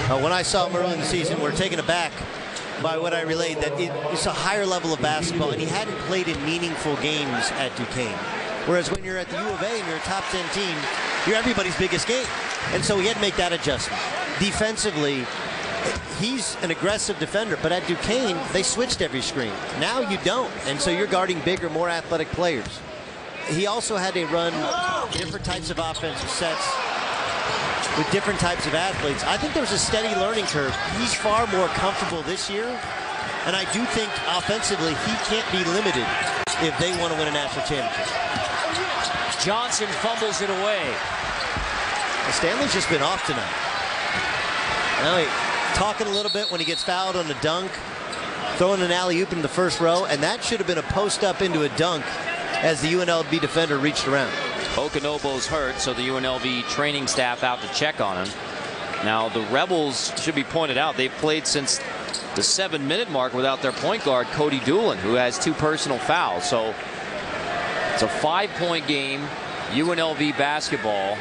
Uh, when I saw him early in the season, we're taken aback by what I relayed, that it, it's a higher level of basketball, and he hadn't played in meaningful games at Duquesne. Whereas when you're at the U of A and you're a top ten team, you're everybody's biggest game. And so he had to make that adjustment. Defensively, he's an aggressive defender, but at Duquesne, they switched every screen. Now you don't, and so you're guarding bigger, more athletic players. He also had to run different types of offensive sets with different types of athletes. I think there's a steady learning curve. He's far more comfortable this year, and I do think offensively he can't be limited if they want to win a national championship. Johnson fumbles it away. Well, Stanley's just been off tonight. Now he talking a little bit when he gets fouled on the dunk, throwing an alley-oop in the first row, and that should have been a post-up into a dunk as the U N L V defender reached around. Okanobo's hurt, so the U N L V training staff out to check on him. Now the Rebels, should be pointed out, they've played since the seven minute mark without their point guard, Cody Doolin, who has two personal fouls. So it's a five point game, U N L V basketball.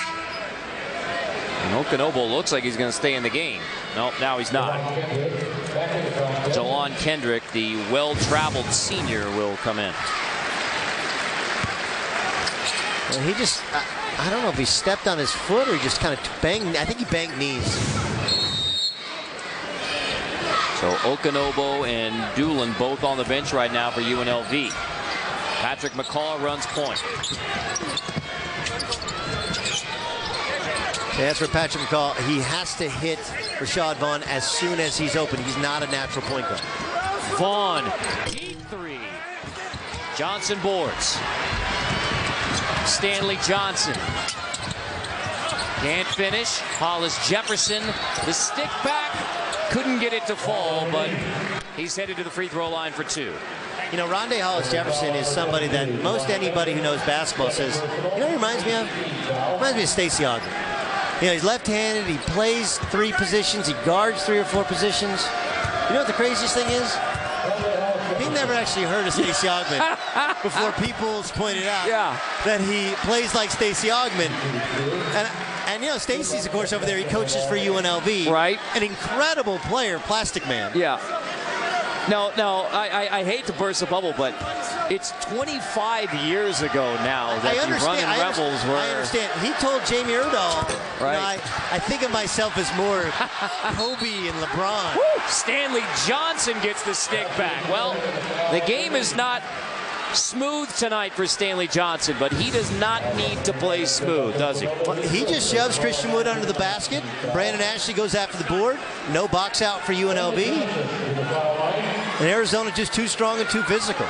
And Okanobo looks like he's going to stay in the game. Nope, now he's not. Jalon Kendrick, the well-traveled senior, will come in. Well, he just, I, I don't know if he stepped on his foot or he just kind of banged. I think he banged knees. So Okanobo and Doolin both on the bench right now for U N L V. Patrick McCaw runs point. As for Patrick McCaw, he has to hit Rashad Vaughn as soon as he's open. He's not a natural point guard. Vaughn, deep three. Johnson boards. Stanley Johnson. Can't finish. Hollis Jefferson, the stick back. Couldn't get it to fall, but he's headed to the free throw line for two. You know, Rondé Hollis Jefferson is somebody that most anybody who knows basketball says, you know what he reminds me of? Reminds me of Stacey Ogden. You know, he's left-handed, he plays three positions, he guards three or four positions. You know what the craziest thing is? He never actually heard of Stacey Ogman before people's pointed out yeah. that he plays like Stacey Ogman. And, and, you know, Stacey's, of course, over there, he coaches for U N L V. Right. An incredible player, Plastic Man. Yeah. No, no, I, I, I hate to burst the bubble, but it's twenty-five years ago now that the running I Rebels were. I understand. He told Jamie Erdahl, right. You know, I, I think of myself as more Kobe and LeBron. Woo! Stanley Johnson gets the stick back. Well, the game is not smooth tonight for Stanley Johnson, but he does not need to play smooth, does he? Well, he just shoves Christian Wood under the basket. Brandon Ashley goes after the board. No box out for U N L V. And Arizona just too strong and too physical.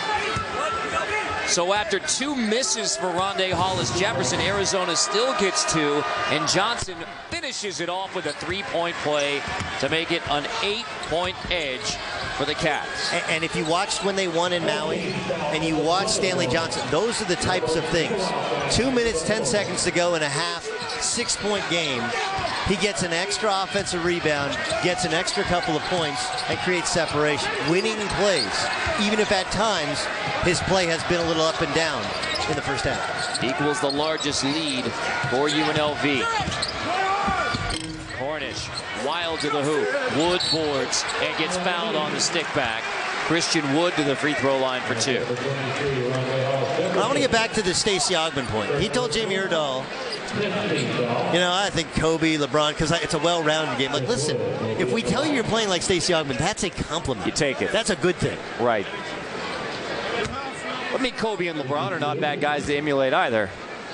So after two misses for Rondé Hollis Jefferson, Arizona still gets two, and Johnson finishes it off with a three-point play to make it an eight-point edge for the Cats. And, and if you watched when they won in Maui, and you watched Stanley Johnson, those are the types of things. Two minutes, ten seconds to go in a half, six-point game. He gets an extra offensive rebound, gets an extra couple of points, and creates separation. Winning plays, even if at times his play has been a little up and down in the first half. Equals the largest lead for U N L V. Cornish, wild to the hoop. Wood boards and gets fouled on the stick back. Christian Wood to the free throw line for two. I want to get back to the Stacey Ogman point. He told Jamie Erdahl, you know, I think Kobe, LeBron, because it's a well-rounded game. Like, listen, if we tell you you're playing like Stacey Ogman, that's a compliment. You take it. That's a good thing. Right. I mean, Kobe and LeBron are not bad guys to emulate either.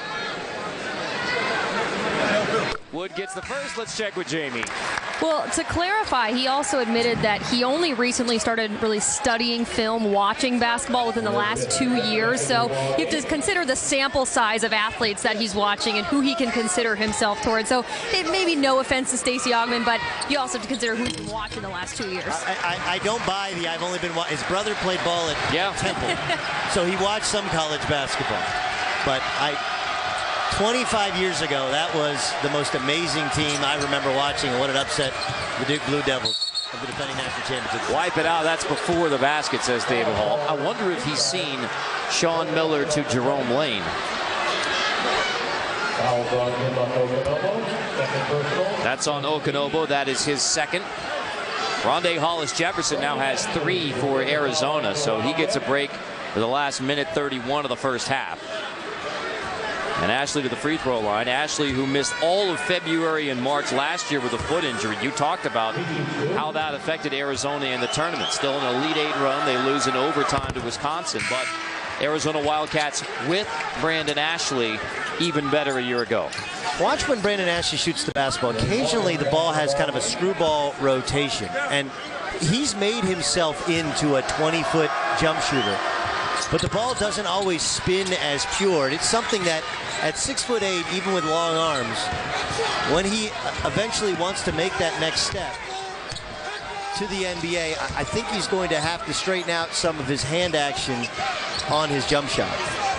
Wood gets the first. Let's check with Jamie. Well, to clarify, he also admitted that he only recently started really studying film, watching basketball within the last two years. So you have to consider the sample size of athletes that he's watching and who he can consider himself towards. So it may be no offense to Stacey Ogman, but you also have to consider who he's been watching the last two years. I, I, I don't buy the I've only been watching. His brother played ball at yeah. Temple, so he watched some college basketball. But I... twenty-five years ago, that was the most amazing team I remember watching. What an upset, the Duke Blue Devils of the defending national champions. Wipe it out. That's before the basket, says David Hall. I wonder if he's seen Sean Miller to Jerome Lane. That's on Okanobo. That is his second. Rondé Hollis-Jefferson now has three for Arizona, so he gets a break for the last minute thirty-one of the first half. And Ashley to the free throw line. Ashley, who missed all of February and March last year with a foot injury. You talked about how that affected Arizona in the tournament. Still an Elite Eight run. They lose in overtime to Wisconsin, but Arizona Wildcats with Brandon Ashley even better a year ago. Watch when Brandon Ashley shoots the basketball. Occasionally the ball has kind of a screwball rotation, and he's made himself into a twenty-foot jump shooter. But the ball doesn't always spin as pure. It's something that at six foot eight, even with long arms, when he eventually wants to make that next step to the N B A, I think he's going to have to straighten out some of his hand action on his jump shot.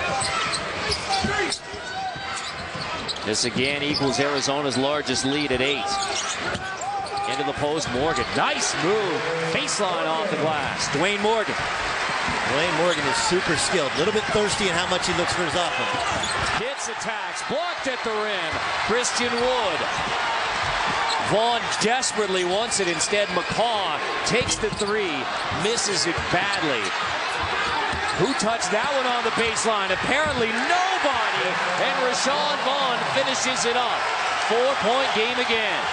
This again equals Arizona's largest lead at eight. Into the post, Morgan. Nice move. Baseline off the glass. Dwayne Morgan. Dwayne Morgan is super skilled. A little bit thirsty in how much he looks for his offense. Hits, attacks, blocked at the rim. Christian Wood. Vaughn desperately wants it. Instead, McCaw takes the three, misses it badly. Who touched that one on the baseline? Apparently nobody. And Rashawn Vaughn finishes it up. Four-point game again.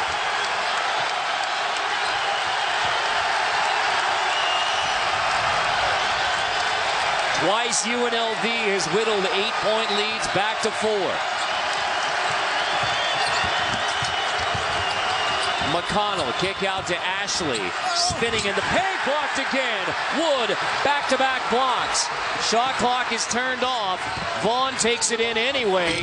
Twice U N L V has whittled eight-point leads back to four. McConnell, kick out to Ashley. Spinning in the paint, blocked again. Wood, back-to-back blocks. Shot clock is turned off. Vaughn takes it in anyway.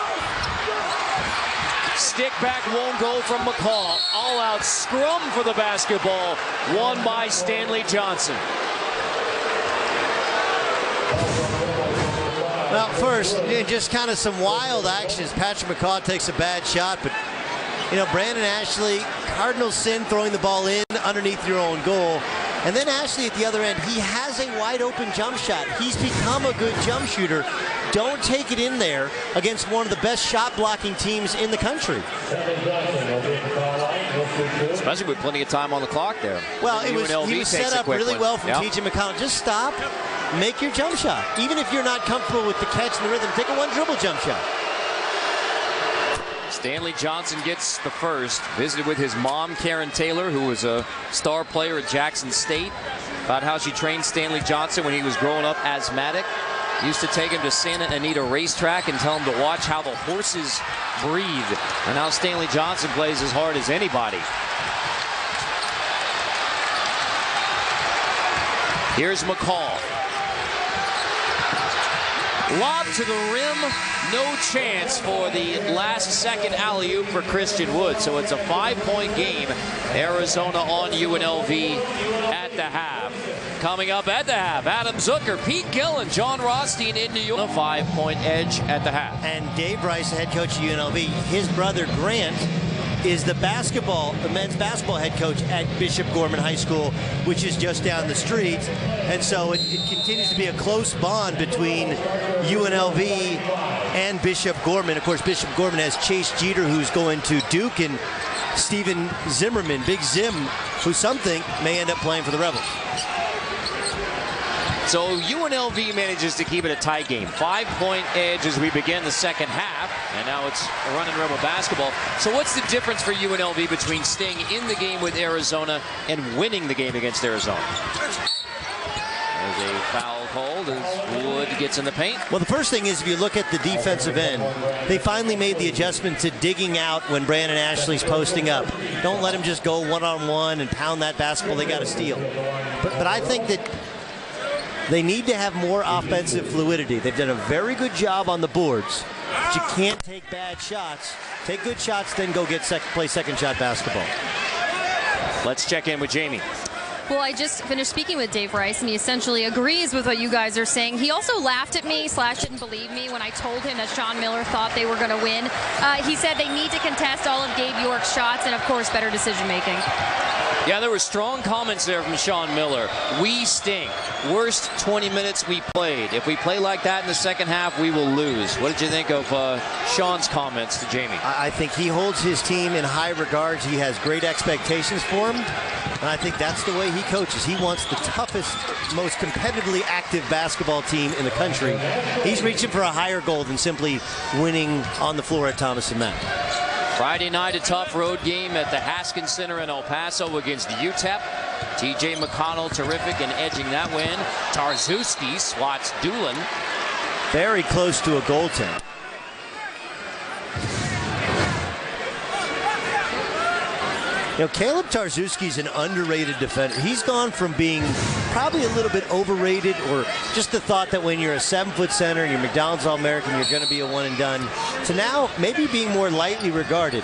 Stick back won't go from McCall. All-out scrum for the basketball. Won by Stanley Johnson. Well, first, just kind of some wild actions. Patrick McCaw takes a bad shot, but you know, Brandon Ashley, cardinal sin throwing the ball in underneath your own goal. And then Ashley at the other end, he has a wide open jump shot. He's become a good jump shooter. Don't take it in there against one of the best shot blocking teams in the country. Especially with plenty of time on the clock there. Well, it was, he was set up really one. well from Yep. T J McConnell. Just stop, make your jump shot. Even if you're not comfortable with the catch and the rhythm, take a one dribble jump shot. Stanley Johnson gets the first. Visited with his mom, Karen Taylor, who was a star player at Jackson State, about how she trained Stanley Johnson when he was growing up asthmatic. Used to take him to Santa Anita racetrack and tell him to watch how the horses breathe. And now Stanley Johnson plays as hard as anybody. Here's McCall. Lob to the rim. No chance for the last second alley-oop for Christian Wood. So it's a five-point game. Arizona on U N L V at the half. Coming up at the half, Adam Zucker, Pete Gillen, John Rothstein in New York. A five-point edge at the half. And Dave Rice, the head coach of U N L V, his brother Grant is the basketball, the men's basketball head coach at Bishop Gorman High School, which is just down the street. And so it, it continues to be a close bond between U N L V and Bishop Gorman. Of course, Bishop Gorman has Chase Jeter, who's going to Duke, and Steven Zimmerman, Big Zim, who some think may end up playing for the Rebels. So U N L V manages to keep it a tight game. Five-point edge as we begin the second half. And now it's a run and rebel basketball. So what's the difference for U N L V between staying in the game with Arizona and winning the game against Arizona? There's a foul called as Wood gets in the paint. Well, the first thing is if you look at the defensive end, they finally made the adjustment to digging out when Brandon Ashley's posting up. Don't let him just go one-on-one and pound that basketball. They got to steal. But, but I think that they need to have more offensive fluidity. They've done a very good job on the boards, but you can't take bad shots. Take good shots, then go get sec play second shot basketball. Let's check in with Jamie. Well, I just finished speaking with Dave Rice, and he essentially agrees with what you guys are saying. He also laughed at me slash didn't believe me when I told him that Sean Miller thought they were going to win. Uh, he said they need to contest all of Gabe York's shots and, of course, better decision making. Yeah, there were strong comments there from Sean Miller. We stink. Worst twenty minutes we played. If we play like that in the second half, we will lose. What did you think of uh, Sean's comments to Jamie? I think he holds his team in high regards. He has great expectations for him. And I think that's the way he coaches. He wants the toughest, most competitively active basketball team in the country. He's reaching for a higher goal than simply winning on the floor at Thomas and Mack. Friday night, a tough road game at the Haskins Center in El Paso against U T E P. T J McConnell terrific in edging that win. Tarczewski swats Doolin. Very close to a goaltend. You know, Caleb Tarczewski's an underrated defender. He's gone from being probably a little bit overrated, or just the thought that when you're a seven-foot center, you're McDonald's All-American, you're going to be a one-and-done, to now maybe being more lightly regarded.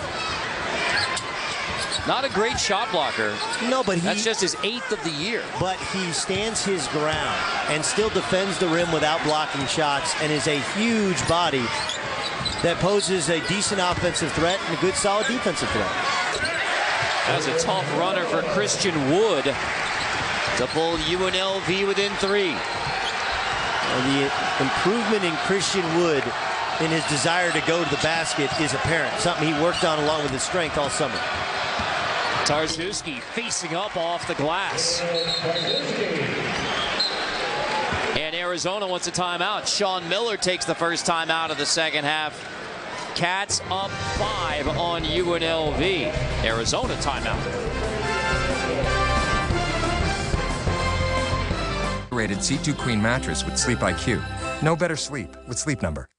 Not a great shot blocker. No, but he, that's just his eighth of the year. But he stands his ground and still defends the rim without blocking shots, and is a huge body that poses a decent offensive threat and a good, solid defensive threat. That's a tough runner for Christian Wood to pull U N L V within three. And the improvement in Christian Wood in his desire to go to the basket is apparent. Something he worked on along with his strength all summer. Tarczewski facing up off the glass. And Arizona wants a timeout. Sean Miller takes the first timeout of the second half. Cats up five on U N L V. Arizona timeout. Rated C two Queen mattress with Sleep I Q. No better sleep with Sleep Number.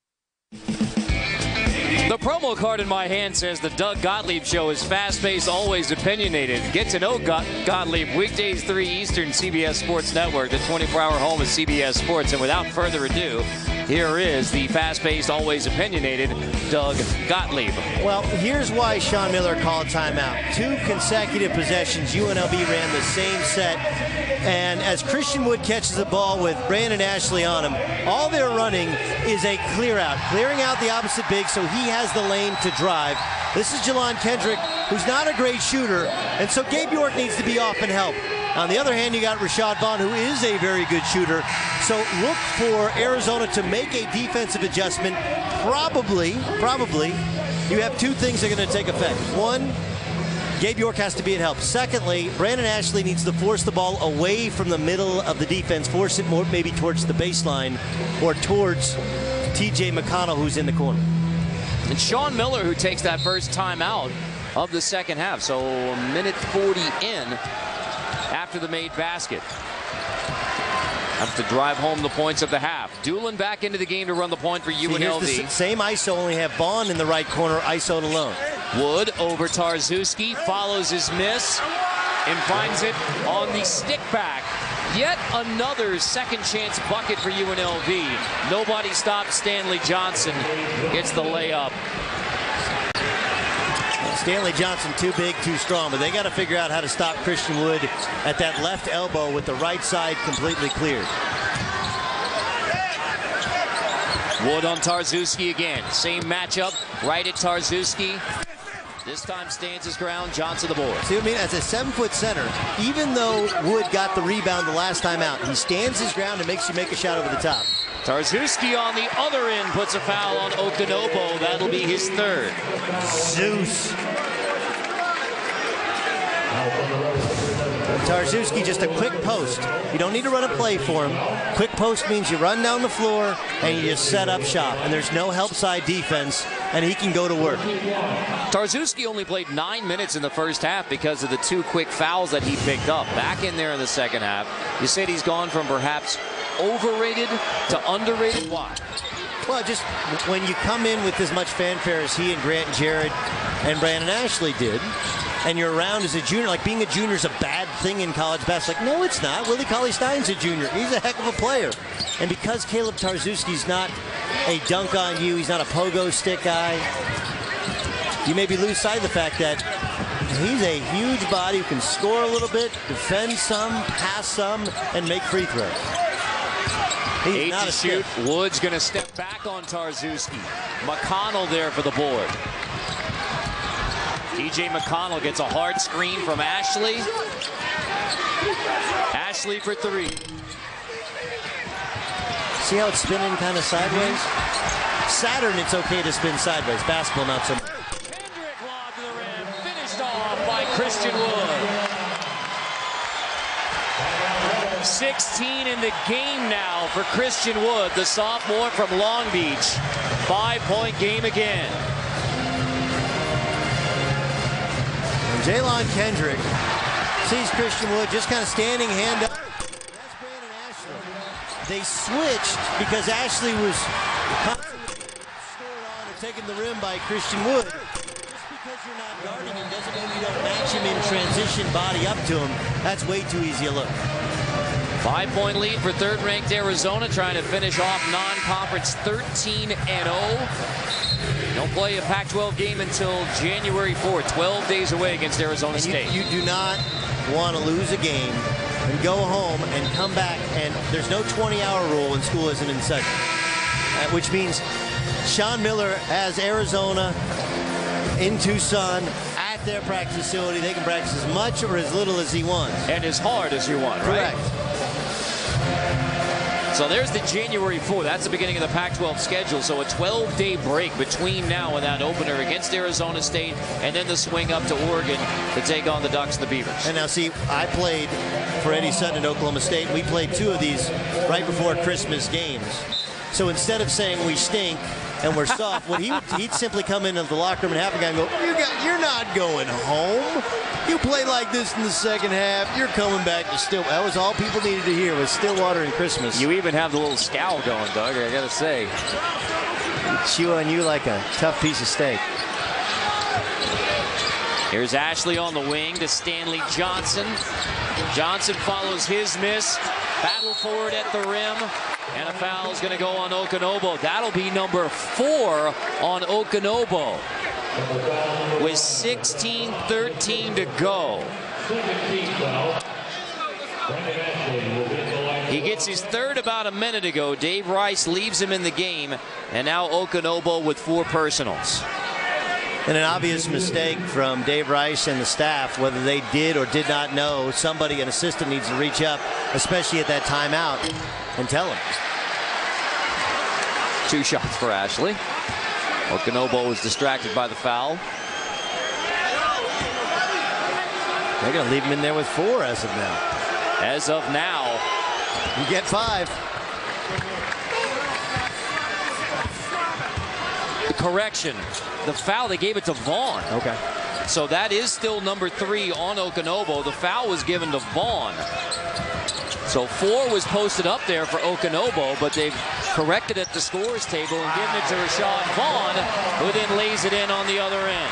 The promo card in my hand says the Doug Gottlieb Show is fast-paced, always opinionated. Get to know God Gottlieb weekdays three Eastern, C B S Sports Network, the twenty-four hour home of C B S Sports. And without further ado, here is the fast-paced, always opinionated Doug Gottlieb. Well, here's why Sean Miller called timeout. Two consecutive possessions, U N L V ran the same set. And as Christian Wood catches the ball with Brandon Ashley on him, all they're running is a clear out, clearing out the opposite big so he has the lane to drive. This is Jelon Kendrick, who's not a great shooter, and so Gabe York needs to be off and help. On the other hand, you got Rashad Vaughn, who is a very good shooter. So look for Arizona to make a defensive adjustment. Probably, probably, you have two things that are going to take effect. One, Gabe York has to be at help. Secondly, Brandon Ashley needs to force the ball away from the middle of the defense, force it more maybe towards the baseline or towards T J McConnell, who's in the corner. And Sean Miller, who takes that first timeout of the second half. So a minute forty in after the made basket. Have to drive home the points of the half. Doolin back into the game to run the point for U N L V. See, the same I S O, only have Vaughn in the right corner, I S O'd alone. Wood over Tarczewski, follows his miss and finds it on the stick back. Yet another second chance bucket for U N L V. Nobody stops Stanley Johnson. Gets the layup. Stanley Johnson too big, too strong, but they got to figure out how to stop Christian Wood at that left elbow with the right side completely cleared. Wood on Tarczewski again. Same matchup, right at Tarczewski. This time stands his ground, Johnson the board. See what I mean? As a seven-foot center, even though Wood got the rebound the last time out, he stands his ground and makes you make a shot over the top. Tarczewski on the other end puts a foul on Okanobo. That'll be his third. Zeus. Tarczewski, just a quick post. You don't need to run a play for him. Quick post means you run down the floor and you just set up shop. And there's no help side defense, and he can go to work. Tarczewski only played nine minutes in the first half because of the two quick fouls that he picked up. Back in there in the second half. You said he's gone from perhaps overrated to underrated. Why? Well, just when you come in with as much fanfare as he and Grant Jarrett and Brandon Ashley did, and you're around as a junior, like being a junior is a bad thing in college basketball. Like, no, it's not. Willie Cauley-Stein's a junior. He's a heck of a player. And because Caleb Tarczewski's not a dunk on you, he's not a pogo stick guy, you maybe lose sight of the fact that he's a huge body who can score a little bit, defend some, pass some, and make free throws. He's Eight not to a shoot. stiff. Wood's going to step back on Tarczewski. McConnell there for the board. T J McConnell gets a hard screen from Ashley. Ashley for three. See how it's spinning kind of sideways? Saturn, it's okay to spin sideways. Basketball, not so much. Kendrick lob to the rim. Finished off by Christian Wood. sixteen in the game now for Christian Wood, the sophomore from Long Beach. Five-point game again. And Jalon Kendrick sees Christian Wood just kind of standing hand up. That's Brandon Ashley. They switched because Ashley was constantly scored on or taking the rim by Christian Wood. Just because you're not guarding him doesn't mean you don't match him in transition, body up to him. That's way too easy a look. Five-point lead for third-ranked Arizona, trying to finish off non-conference thirteen and oh. Don't play a Pac twelve game until January fourth, twelve days away against Arizona And State. You, you do not want to lose a game and go home and come back, and there's no twenty hour rule when school isn't in session, uh, which means Sean Miller has Arizona in Tucson at their practice facility. They can practice as much or as little as he wants. And as hard as you want, right? Correct. So there's the January fourth. That's the beginning of the Pac twelve schedule. So a twelve day break between now and that opener against Arizona State, and then the swing up to Oregon to take on the Ducks and the Beavers. And now, see, I played for Eddie Sutton at Oklahoma State. We played two of these right before Christmas games. So instead of saying we stink and we're soft, what he would, he'd simply come into the locker room and half a guy and go, you got, you're not going home. You play like this in the second half. You're coming back to Still. That was all people needed to hear was Stillwater and Christmas. You even have the little scowl going, Doug, I got to say. He'd chew on you like a tough piece of steak. Here's Ashley on the wing to Stanley Johnson. Johnson follows his miss. Battle forward at the rim. And a foul is going to go on Okanobo. That'll be number four on Okanobo. With sixteen thirteen to go. He gets his third about a minute ago. Dave Rice leaves him in the game. And now Okanobo with four personals. And an obvious mistake from Dave Rice and the staff, whether they did or did not know, somebody, an assistant, needs to reach up, especially at that timeout, and tell him. Two shots for Ashley. Okanobo was distracted by the foul. They're going to leave him in there with four as of now. As of now. You get five. Correction. The foul, they gave it to Vaughn. Okay. So that is still number three on Okanobo. The foul was given to Vaughn. So four was posted up there for Okanobo, but they've corrected at the scores table and given it to Rashad Vaughn, who then lays it in on the other end.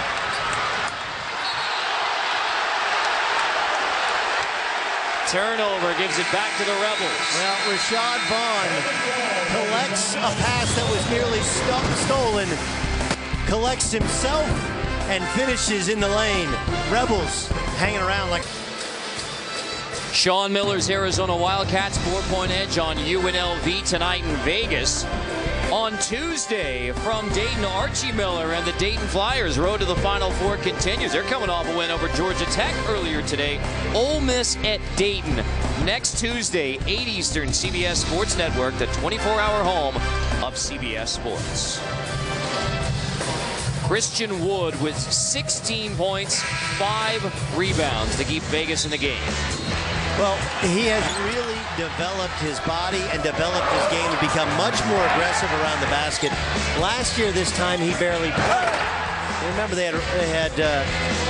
Turnover gives it back to the Rebels. Well, Rashad Vaughn collects a pass that was nearly st stolen, collects himself, and finishes in the lane. Rebels hanging around like... Sean Miller's Arizona Wildcats four-point edge on U N L V tonight in Vegas. On Tuesday from Dayton, Archie Miller and the Dayton Flyers road to the Final Four continues. They're coming off a win over Georgia Tech earlier today. Ole Miss at Dayton next Tuesday, eight Eastern, C B S Sports Network, the twenty-four hour home of C B S Sports. Christian Wood with sixteen points, five rebounds to keep Vegas in the game. Well, he has really developed his body and developed his game to become much more aggressive around the basket. Last year, this time, he barely played. Remember, they had, they had uh,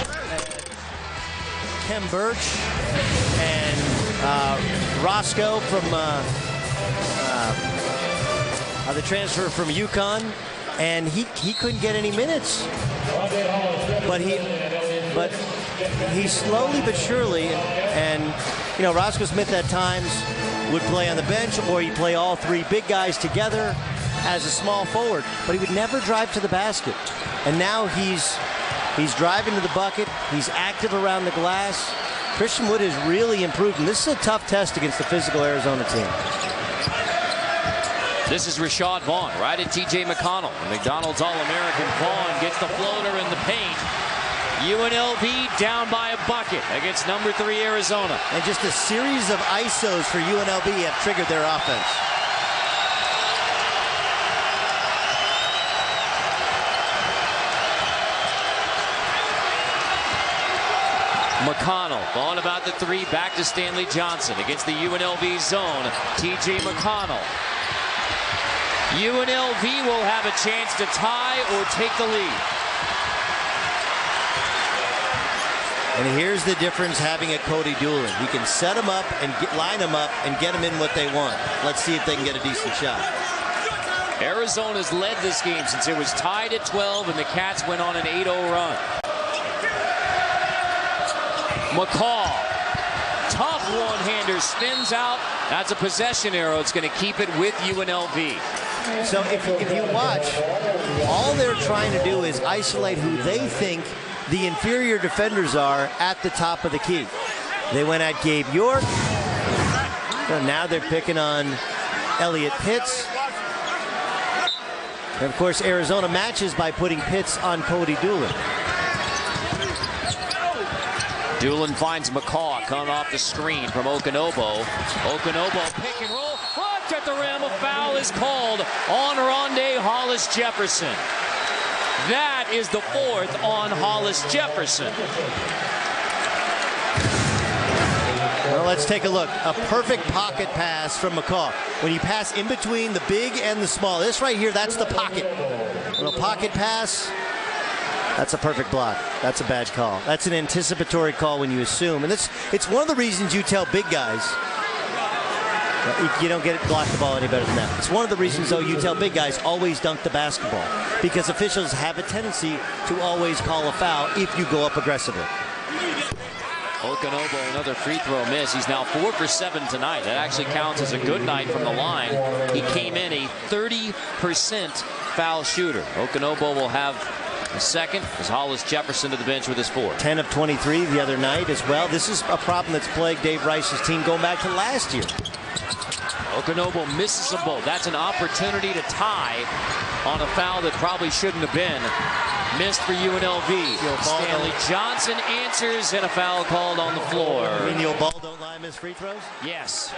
Kem Birch and uh, Roscoe from uh, uh, the transfer from UConn, and he, he couldn't get any minutes. But he, but he slowly but surely, and, and you know, Roscoe Smith at times would play on the bench, or he'd play all three big guys together as a small forward, but he would never drive to the basket. And now he's he's driving to the bucket. He's active around the glass. Christian Wood has really improved, and this is a tough test against the physical Arizona team. This is Rashad Vaughn right at T J McConnell. McDonald's All-American Vaughn gets the floater in the paint. U N L V down by a bucket against number three Arizona. And just a series of I S Os for U N L V have triggered their offense. McConnell, on about the three, back to Stanley Johnson against the U N L V zone. T J McConnell. U N L V will have a chance to tie or take the lead. And here's the difference having a Cody Doolin. He can set them up and get, line them up and get them in what they want. Let's see if they can get a decent shot. Arizona's led this game since it was tied at twelve and the Cats went on an eight oh run. McCall, tough one-hander, spins out. That's a possession arrow. It's going to keep it with U N L V. So if, if you watch, all they're trying to do is isolate who they think the inferior defenders are at the top of the key. They went at Gabe York. Now they're picking on Elliot Pitts. And of course, Arizona matches by putting Pitts on Cody Doolin. Doolin finds McCaw coming off the screen from Okanobo. Okanobo pick and roll. Look at the rim. A foul is called on Rondé Hollis Jefferson. That is the fourth on Hollis Jefferson. Well, let's take a look. A perfect pocket pass from McCaw. When you pass in between the big and the small. This right here, that's the pocket. A little pocket pass. That's a perfect block. That's a bad call. That's an anticipatory call when you assume. And it's, it's one of the reasons you tell big guys, you don't get it, block the ball any better than that. It's one of the reasons, though, you tell big guys always dunk the basketball, because officials have a tendency to always call a foul if you go up aggressively. Okanobo, another free throw miss. He's now four for seven tonight. That actually counts as a good night from the line. He came in a thirty percent foul shooter. Okanobo will have a second as Hollis Jefferson to the bench with his four. ten of twenty-three the other night as well. This is a problem that's plagued Dave Rice's team going back to last year. Okanobo misses them both. That's an opportunity to tie on a foul that probably shouldn't have been. Missed for U N L V. Stanley Johnson answers and a foul called on the floor. You mean the old ball don't lie, miss free throws? Yes.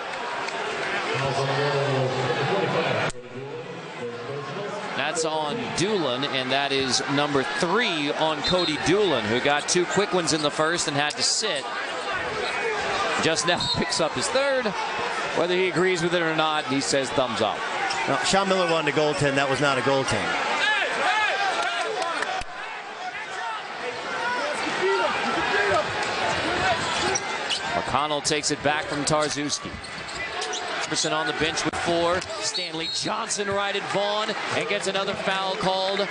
That's on Doolin, and that is number three on Cody Doolin, who got two quick ones in the first and had to sit. Just now picks up his third. Whether he agrees with it or not, he says thumbs up. No, Sean Miller wanted a goaltend. That was not a goaltend. McConnell takes it back from Tarczewski. Jefferson on the bench with four. Stanley Johnson right at Vaughn and gets another foul called.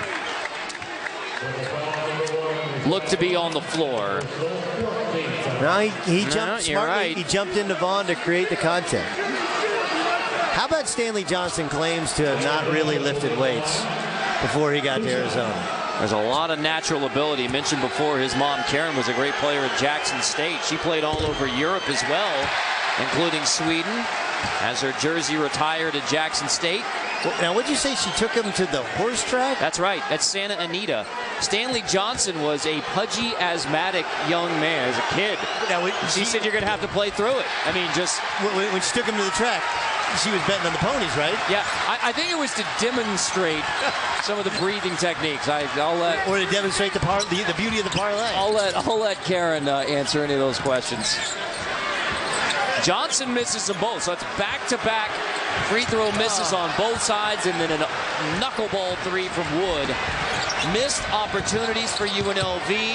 Look to be on the floor. No, he, he jumped no, smartly. Right. He jumped into Vaughn to create the contact. How about Stanley Johnson claims to have not really lifted weights before he got to Arizona? There's a lot of natural ability. Mentioned before, his mom Karen was a great player at Jackson State. She played all over Europe as well, including Sweden. Has her jersey retired at Jackson State. Well, now, what'd you say? She took him to the horse track? That's right. That's Santa Anita. Stanley Johnson was a pudgy, asthmatic young man as a kid. Now, she, she said you're going to have to play through it. I mean, just... When, when she took him to the track, she was betting on the ponies, right? Yeah, I, I think it was to demonstrate some of the breathing techniques. I, I'll let... Or to demonstrate the, par the, the beauty of the parlay. I'll let, I'll let Karen uh, answer any of those questions. Johnson misses them both, so it's back-to-back free throw misses on both sides, and then a knuckleball three from Wood. Missed opportunities for U N L V.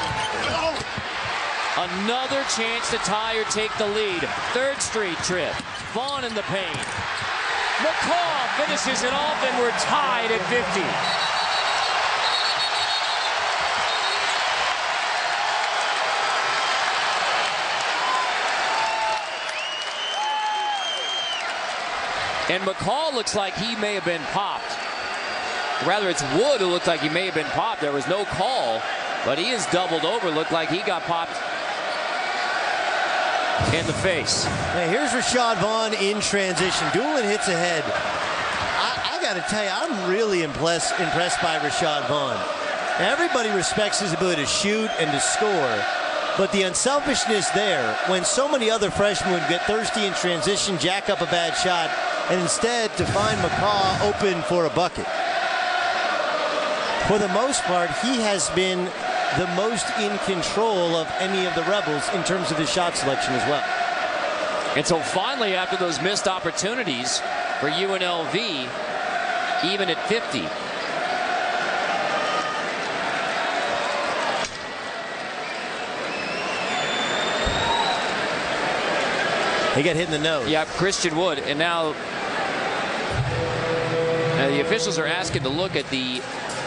Another chance to tie or take the lead. Third straight trip. Vaughn in the paint. McCaw finishes it off, and we're tied at fifty. And McCall looks like he may have been popped. Rather, it's Wood who looked like he may have been popped. There was no call, but he is doubled over. Looked like he got popped in the face. Hey, here's Rashad Vaughn in transition. Doolin hits ahead. I, I got to tell you, I'm really impressed, impressed by Rashad Vaughn. Everybody respects his ability to shoot and to score, but the unselfishness there, when so many other freshmen would get thirsty in transition, jack up a bad shot, and instead to find McCaw open for a bucket. For the most part, he has been the most in control of any of the Rebels in terms of his shot selection as well. And so finally, after those missed opportunities for U N L V, even at fifty. He got hit in the nose. Yeah, Christian Wood. And now uh, the officials are asking to look at the,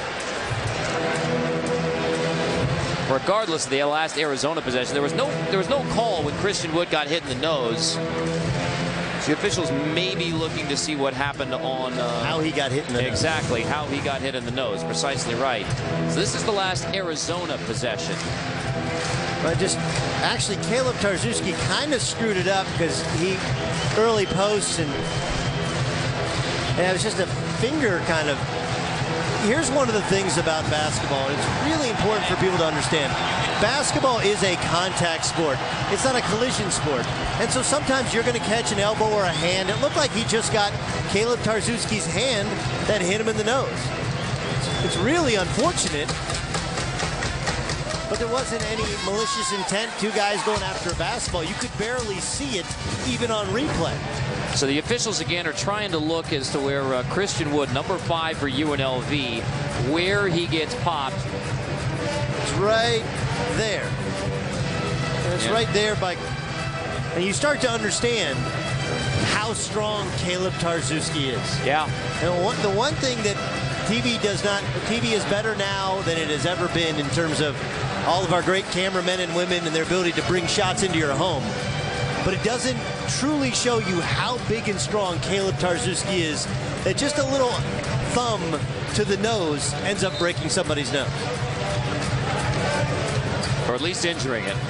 regardless of the last Arizona possession, there was no there was no call when Christian Wood got hit in the nose. So the officials may be looking to see what happened on uh, how he got hit in the exactly nose. how he got hit in the nose. Precisely right. So this is the last Arizona possession. But just actually, Caleb Tarczewski kind of screwed it up because he early posts and, and it was just a finger kind of. Here's one of the things about basketball, and it's really important for people to understand. Basketball is a contact sport. It's not a collision sport. And so sometimes you're going to catch an elbow or a hand. It looked like he just got Caleb Tarczewski's hand that hit him in the nose. It's really unfortunate, but there wasn't any malicious intent. Two guys going after a basketball. You could barely see it even on replay. So the officials again are trying to look as to where uh, Christian Wood, number five for U N L V, where he gets popped. It's right there. It's yeah. right there by, and you start to understand how strong Caleb Tarczewski is. Yeah. And one, the one thing that T V does not, T V is better now than it has ever been in terms of all of our great cameramen and women and their ability to bring shots into your home. But it doesn't truly show you how big and strong Caleb Tarczewski is, that just a little thumb to the nose ends up breaking somebody's nose. Or at least injuring it.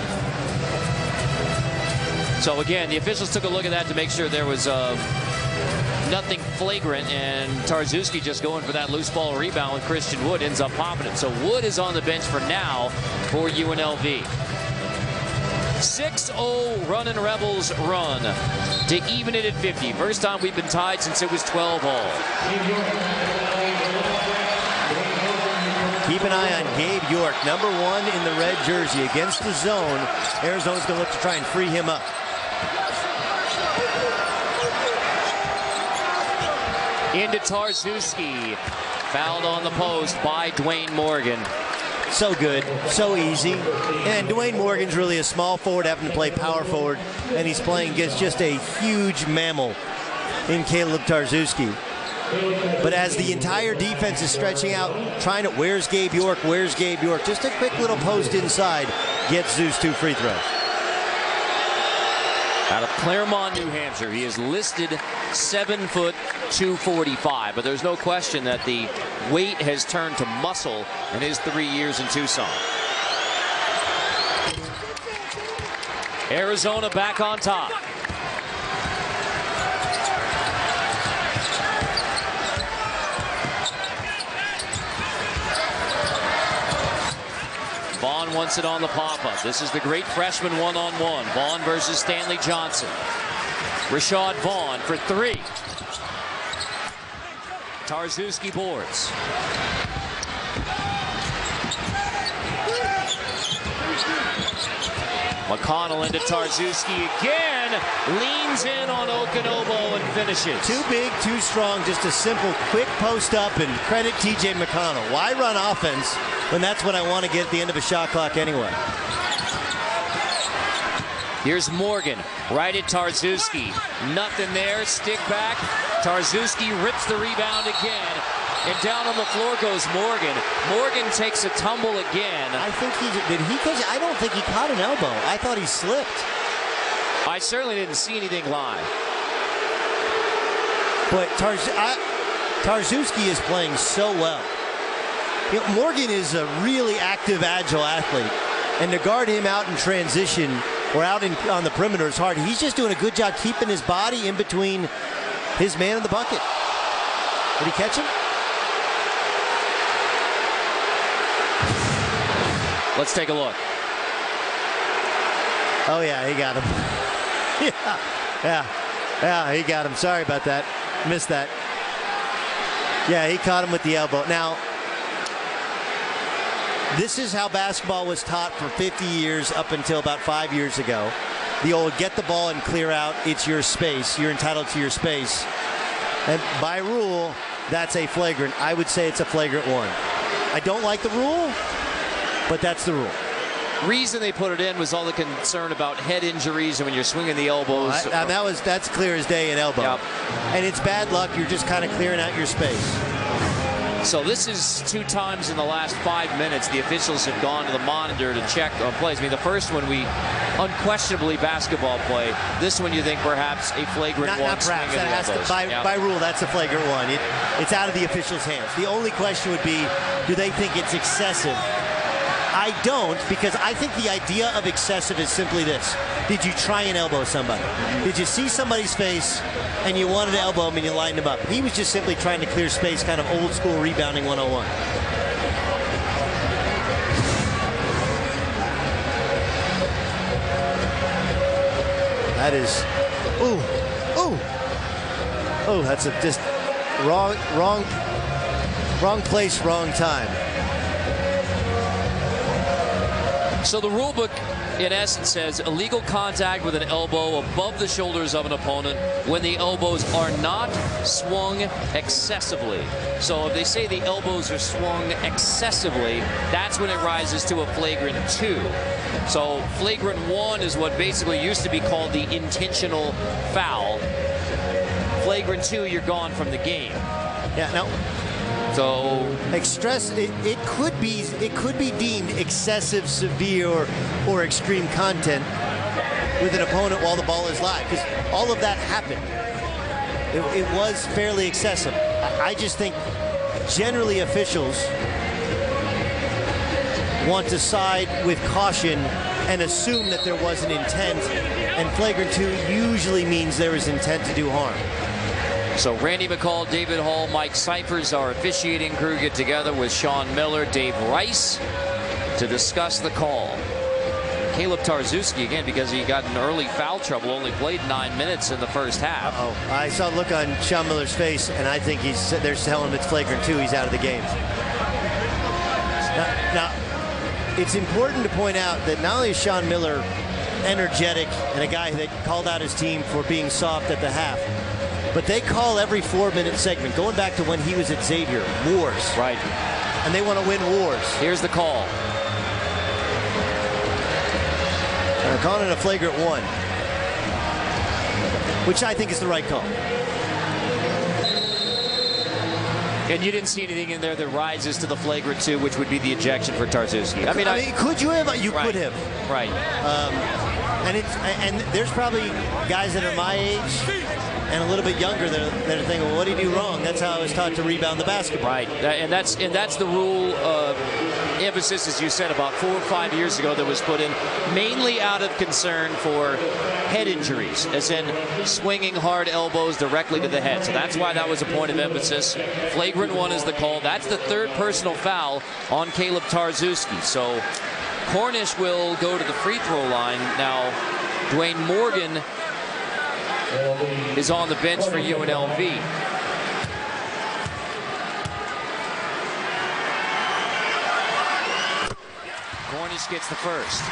So again, the officials took a look at that to make sure there was uh, nothing flagrant, and Tarczewski just going for that loose ball rebound with Christian Wood ends up popping it. So Wood is on the bench for now for U N L V. six oh running Rebels run to even it at fifty. First time we've been tied since it was twelve all. Keep an eye on Gabe York, number one in the red jersey against the zone. Arizona's going to look to try and free him up. Into Tarczewski. Fouled on the post by Dwayne Morgan. So good, so easy. And Dwayne Morgan's really a small forward having to play power forward, and he's playing against just a huge mammal in Caleb Tarczewski. But as the entire defense is stretching out, trying to, where's Gabe York, where's Gabe York? Just a quick little post inside gets Zeus two free throws. Out of Claremont, New Hampshire, he is listed seven foot two forty-five, but there's no question that the weight has turned to muscle in his three years in Tucson. Arizona back on top. Vaughn wants it on the pop-up. This is the great freshman one-on-one. Vaughn versus Stanley Johnson. Rashad Vaughn for three. Tarczewski boards. McConnell into Tarczewski again. Leans in on Okanobo and finishes. Too big, too strong, just a simple quick post up, and credit T J McConnell. Why run offense when that's what I want to get at the end of a shot clock anyway? Here's Morgan, right at Tarczewski. Nothing there, stick back. Tarczewski rips the rebound again. And down on the floor goes Morgan. Morgan takes a tumble again. I think he did. He? Cause I don't think he caught an elbow. I thought he slipped. I certainly didn't see anything live. But Tarz, I, Tarczewski is playing so well. You know, Morgan is a really active, agile athlete, and to guard him out in transition or out in, on the perimeter is hard. He's just doing a good job keeping his body in between his man and the bucket. Did he catch him? Let's take a look. Oh, yeah, he got him. yeah, yeah, yeah, he got him. Sorry about that. Missed that. Yeah, he caught him with the elbow. Now, this is how basketball was taught for fifty years up until about five years ago. The old get the ball and clear out. It's your space. You're entitled to your space. And by rule, that's a flagrant. I would say it's a flagrant one. I don't like the rule, but that's the rule. Reason they put it in was all the concern about head injuries and when you're swinging the elbows. I, and that was that's clear as day, an elbow. Yep. And it's bad luck. You're just kind of clearing out your space. So this is two times in the last five minutes the officials have gone to the monitor to check on plays. I mean, the first one we unquestionably basketball play. This one you think perhaps a flagrant not, one. Not perhaps. That has to, by, yep. by rule, that's a flagrant one. It, it's out of the officials' hands. The only question would be, do they think it's excessive? I don't, because I think the idea of excessive is simply this. Did you try and elbow somebody? Did you see somebody's face and you wanted to elbow him and you lined him up? He was just simply trying to clear space, kind of old school rebounding one oh one. That is, ooh, ooh, oh, that's a just wrong, wrong, wrong place, wrong time. So the rule book, in essence, says illegal contact with an elbow above the shoulders of an opponent when the elbows are not swung excessively. So if they say the elbows are swung excessively, that's when it rises to a flagrant two. So flagrant one is what basically used to be called the intentional foul. Flagrant two, you're gone from the game. Yeah, no. So Express, it, it could be it could be deemed excessive, severe, or, or extreme content with an opponent while the ball is live, because all of that happened. It, it was fairly excessive. I just think generally officials want to side with caution and assume that there was an intent, and flagrant two usually means there is intent to do harm. So Randy McCall, David Hall, Mike Cyphers, our officiating crew, get together with Sean Miller, Dave Rice to discuss the call. Caleb Tarczewski, again, because he got in early foul trouble, only played nine minutes in the first half. Uh-oh. I saw a look on Sean Miller's face, and I think he's they're telling him it's flagrant two. He's out of the game. Now, now, it's important to point out that not only is Sean Miller energetic and a guy that called out his team for being soft at the half, but they call every four-minute segment, going back to when he was at Xavier, wars. Right. And they want to win wars. Here's the call. They're calling it a flagrant one, which I think is the right call. And you didn't see anything in there that rises to the flagrant two, which would be the ejection for Tarczewski. I mean, I I, mean, could you have? You right, could have. Right. Um, and it's and there's probably guys that are my age and a little bit younger that are, that are thinking, well, what did he do wrong? That's how I was taught to rebound the basketball. Right, and that's and that's the rule uh, emphasis, as you said, about four or five years ago that was put in, mainly out of concern for head injuries, as in swinging hard elbows directly to the head. So that's why that was a point of emphasis. Flagrant one is the call. That's the third personal foul on Caleb Tarczewski. So Cornish will go to the free throw line. Now, Dwayne Morgan is on the bench for U N L V. Cornish gets the first.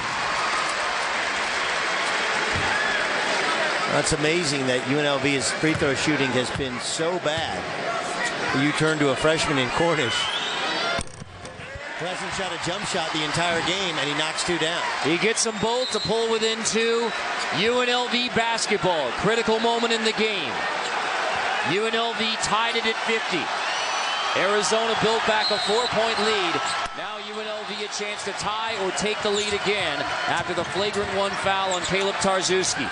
That's amazing that U N L V's free throw shooting has been so bad. You turn to a freshman in Cornish who hasn't shot a jump shot the entire game, and he knocks two down. He gets them both to pull within two. U N L V basketball, critical moment in the game. U N L V tied it at fifty. Arizona built back a four-point lead. Now U N L V a chance to tie or take the lead again after the flagrant one foul on Caleb Tarczewski.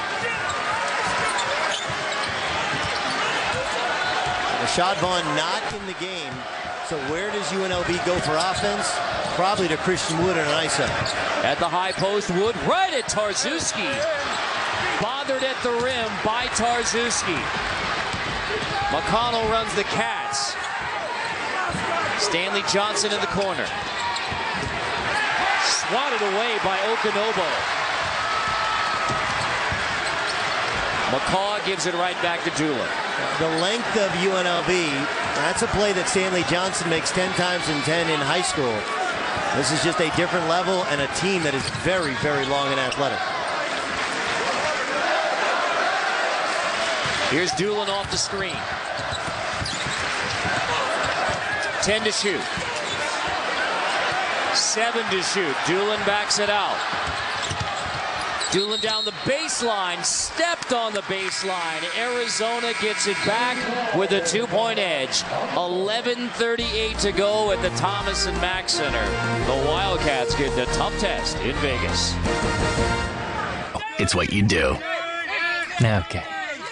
Rashad Vaughn not in the game. So where does U N L V go for offense? Probably to Christian Wood and an I S O. At the high post, Wood right at Tarczewski. Bothered at the rim by Tarczewski. McConnell runs the Cats. Stanley Johnson in the corner. Swatted away by Okanobo. McCaw gives it right back to Doolin. The length of U N L V, that's a play that Stanley Johnson makes ten times in ten in high school. This is just a different level and a team that is very, very long and athletic. Here's Doolin off the screen. ten to shoot. seven to shoot. Doolin backs it out. Doolin down the baseline, stepped on the baseline. Arizona gets it back with a two-point edge. eleven thirty-eight to go at the Thomas and Mack Center. The Wildcats get the tough test in Vegas. It's what you do. Okay.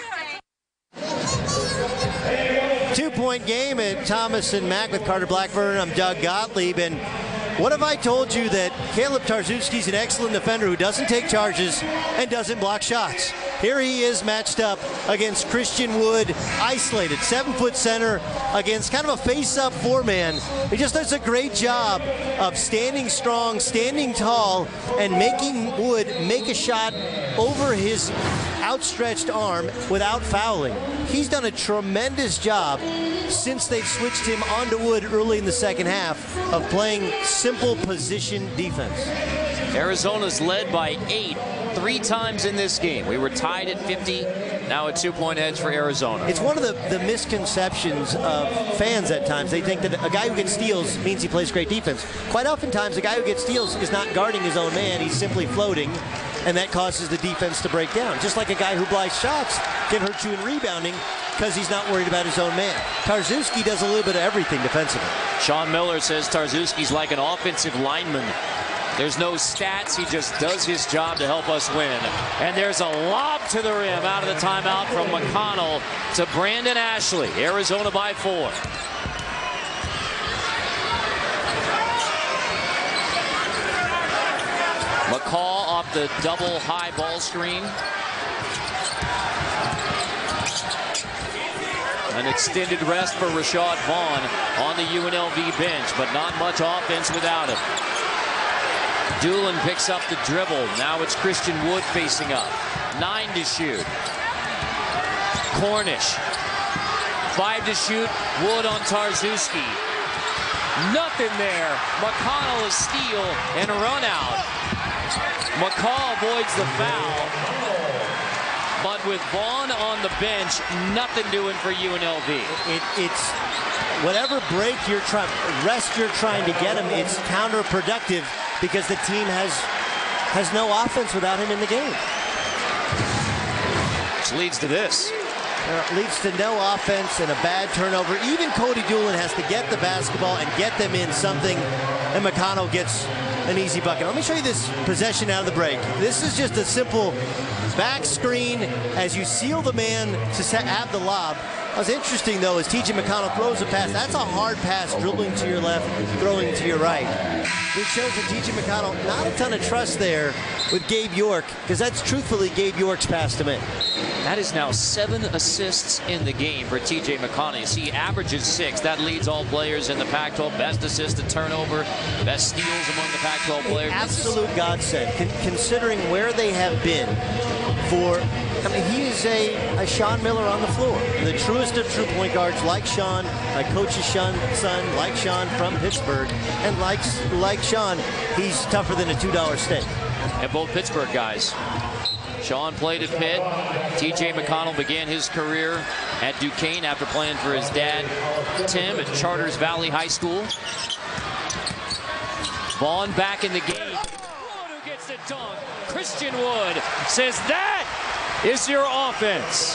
Two-point game at Thomas and Mack with Carter Blackburn. I'm Doug Gottlieb, and what have I told you that Caleb Tarczewski's an excellent defender who doesn't take charges and doesn't block shots? Here he is matched up against Christian Wood, isolated, seven-foot center against kind of a face-up four-man. He just does a great job of standing strong, standing tall, and making Wood make a shot over his outstretched arm without fouling. He's done a tremendous job since they've switched him onto Wood early in the second half of playing simple position defense. Arizona's led by eight three times in this game. We were tied at fifty, now a two-point edge for Arizona. It's one of the, the misconceptions of fans at times. They think that a guy who gets steals means he plays great defense. Quite oftentimes, a guy who gets steals is not guarding his own man. He's simply floating, and that causes the defense to break down. Just like a guy who blocks shots can hurt you in rebounding because he's not worried about his own man. Tarczewski does a little bit of everything defensively. Sean Miller says Tarczewski's like an offensive lineman. There's no stats. He just does his job to help us win. And there's a lob to the rim out of the timeout from McConnell to Brandon Ashley. Arizona by four. McCall off the double high ball screen. An extended rest for Rashad Vaughn on the U N L V bench, but not much offense without him. Doolin picks up the dribble. Now it's Christian Wood facing up. Nine to shoot. Cornish. Five to shoot. Wood on Tarczewski. Nothing there. McConnell a steal and a run out. McCall avoids the foul. But with Vaughn on the bench, nothing doing for U N L V. It, it's whatever break you're trying, rest you're trying to get him, it's counterproductive because the team has has no offense without him in the game. Which leads to this. Uh, leads to no offense and a bad turnover. Even Cody Doolin has to get the basketball and get them in something, and McConnell gets an easy bucket. Let me show you this possession out of the break. This is just a simple back screen as you seal the man to have the lob. What's interesting, though, is T J McConnell throws a pass. That's a hard pass, dribbling to your left, throwing to your right. It shows that T J McConnell, not a ton of trust there with Gabe York, because that's truthfully Gabe York's pass to me. That is now seven assists in the game for T J McConnell. You see, he averages six. That leads all players in the Pac twelve. Best assist to turnover, best steals among the Pac twelve players. Absolute godsend, con considering where they have been for, I mean, he is a, a Sean Miller on the floor. The truest of true point guards, like Sean, like Coach's son, like Sean from Pittsburgh, and like, like Sean, he's tougher than a two dollar steak. And both Pittsburgh guys. Sean played at Pitt. T J McConnell began his career at Duquesne after playing for his dad, Tim, at Charters Valley High School. Vaughn back in the game. Wood who gets the dunk. Christian Wood says that is your offense.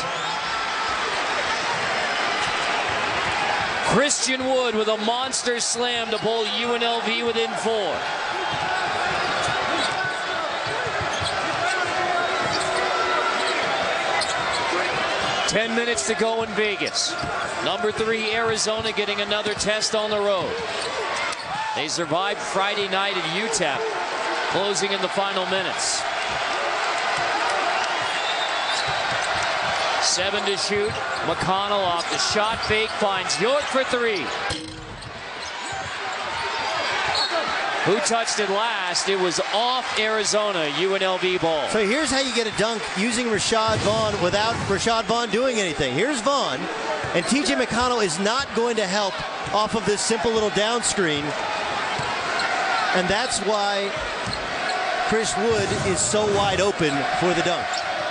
Christian Wood with a monster slam to pull U N L V within four. Ten minutes to go in Vegas. Number three, Arizona getting another test on the road. They survived Friday night at U T E P, closing in the final minutes. Seven to shoot. McConnell off the shot fake, finds York for three. Who touched it last? It was off Arizona, U N L V ball. So here's how you get a dunk using Rashad Vaughn without Rashad Vaughn doing anything. Here's Vaughn, and T J McConnell is not going to help off of this simple little down screen. And that's why Chris Wood is so wide open for the dunk.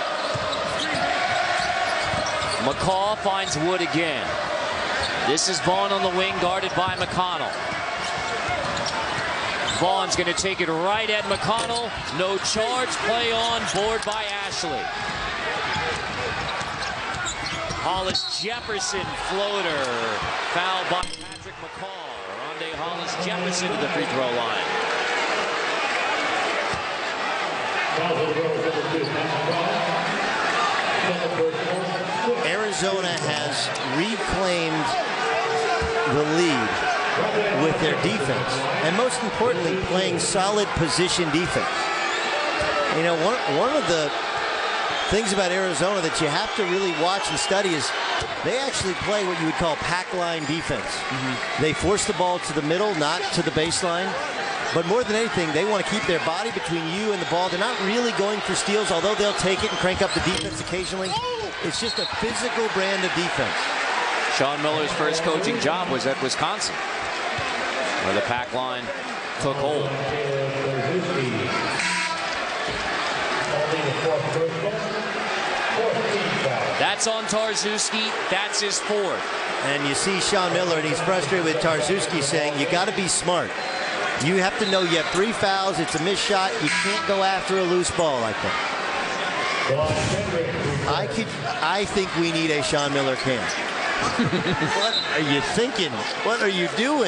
McCall finds Wood again. This is Vaughn on the wing, guarded by McConnell. Vaughn's going to take it right at McConnell. No charge, play on, board by Ashley. Hollis Jefferson floater. Foul by Patrick McCall. Rondé Hollis Jefferson to the free throw line. Arizona has reclaimed the lead with their defense, and most importantly, playing solid position defense. You know, one, one of the things about Arizona that you have to really watch and study is they actually play what you would call pack line defense. Mm-hmm. They force the ball to the middle, not to the baseline. But more than anything, they want to keep their body between you and the ball. They're not really going for steals, although they'll take it and crank up the defense occasionally. It's just a physical brand of defense. Sean Miller's first coaching job was at Wisconsin, where the pack line took hold. That's on Tarczewski. That's his fourth. And you see Sean Miller, and he's frustrated with Tarczewski, saying, you got to be smart. You have to know you have three fouls. It's a missed shot. You can't go after a loose ball like that. I could. I think we need a Sean Miller camp. What are you thinking? What are you doing?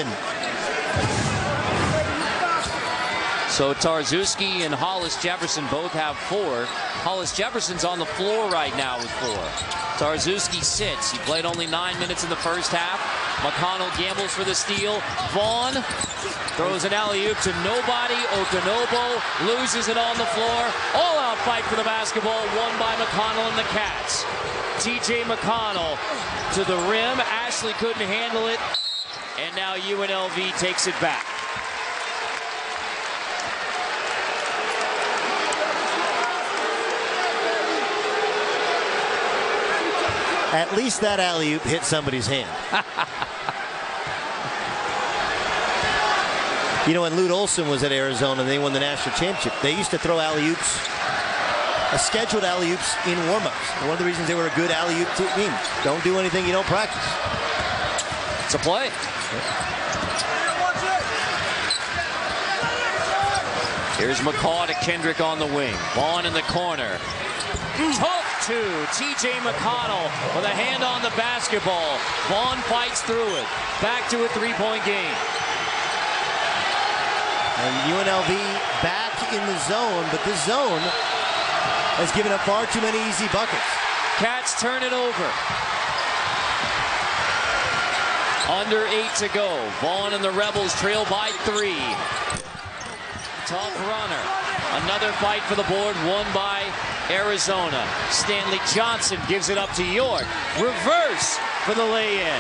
So Tarczewski and Hollis Jefferson both have four. Hollis Jefferson's on the floor right now with four. Tarczewski sits. He played only nine minutes in the first half. McConnell gambles for the steal. Vaughn throws an alley-oop to nobody. Okanobo loses it on the floor. All-out fight for the basketball, won by McConnell and the Cats. T J McConnell to the rim. Ashley couldn't handle it. And now U N L V takes it back. At least that alley-oop hit somebody's hand. You know, when Lute Olson was at Arizona and they won the national championship, they used to throw alley-oops, uh, scheduled alley-oops in warm-ups. One of the reasons they were a good alley-oop team. Don't do anything you don't practice. It's a play. Here's McCaw to Kendrick on the wing. Vaughn in the corner. Tough two. T J McConnell with a hand on the basketball. Vaughn fights through it. Back to a three-point game. And U N L V back in the zone, but this zone has given up far too many easy buckets. Cats turn it over. Under eight to go. Vaughn and the Rebels trail by three. Tough runner. Another fight for the board, won by Arizona. Stanley Johnson gives it up to York. Reverse for the lay-in.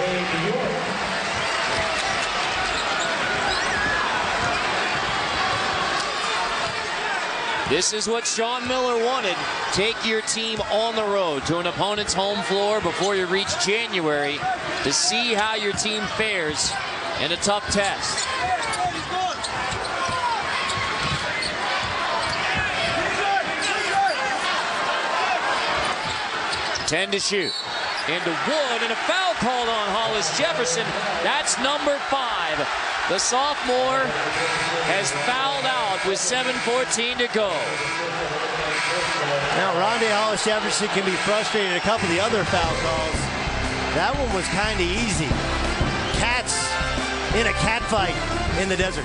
This is what Sean Miller wanted. Take your team on the road to an opponent's home floor before you reach January to see how your team fares in a tough test. ten to shoot. Into Wood, and a foul called on Hollis Jefferson. That's number five. The sophomore has fouled out with seven fourteen to go. Now, Rondé Hollis Jefferson can be frustrated at a couple of the other foul calls. That one was kind of easy. Cats in a cat fight in the desert.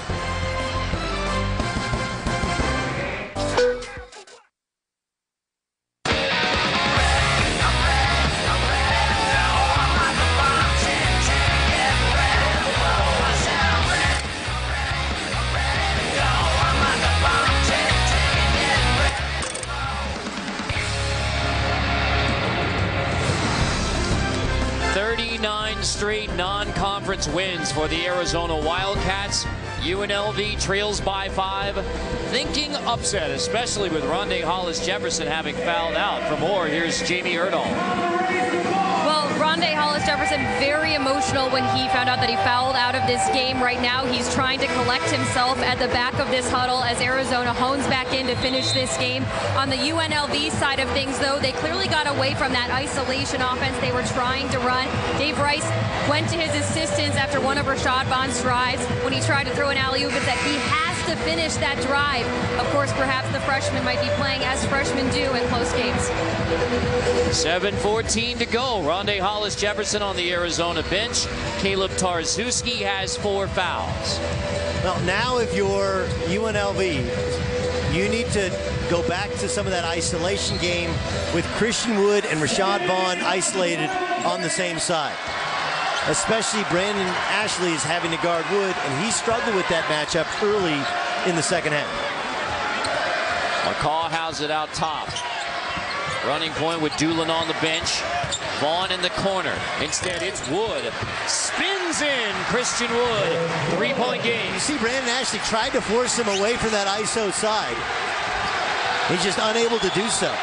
thirty-nine straight straight non-conference wins for the Arizona Wildcats. U N L V trails by five, thinking upset, especially with Rondé Hollis Jefferson having fouled out. For more, here's Jamie Erdahl. Well, Rondé Hollis Jefferson very emotional when he found out that he fouled out of this game. Right now, he's trying to collect himself at the back of this huddle as Arizona hones back in to finish this game. On the U N L V side of things, though, they clearly got away from that isolation offense they were trying to run. Dave Rice went to his assistance after one of Rashad Bond's drives when he tried to throw an alley-oop and said he has to finish that drive. Of course, perhaps the freshmen might be playing as freshmen do in close games. seven fourteen to go. Rondé Hollis Jefferson on the Arizona bench. Caleb Tarczewski has four fouls. Well, now if you're U N L V, you need to go back to some of that isolation game with Christian Wood and Rashad Vaughn isolated on the same side. Especially Brandon Ashley is having to guard Wood, and he struggled with that matchup early in the second half. McCaw has it out top. Running point with Doolin on the bench. Vaughn in the corner. Instead, it's Wood. Spins in. Christian Wood. Three-point game. You see Brandon Ashley tried to force him away from that I S O side. He's just unable to do so.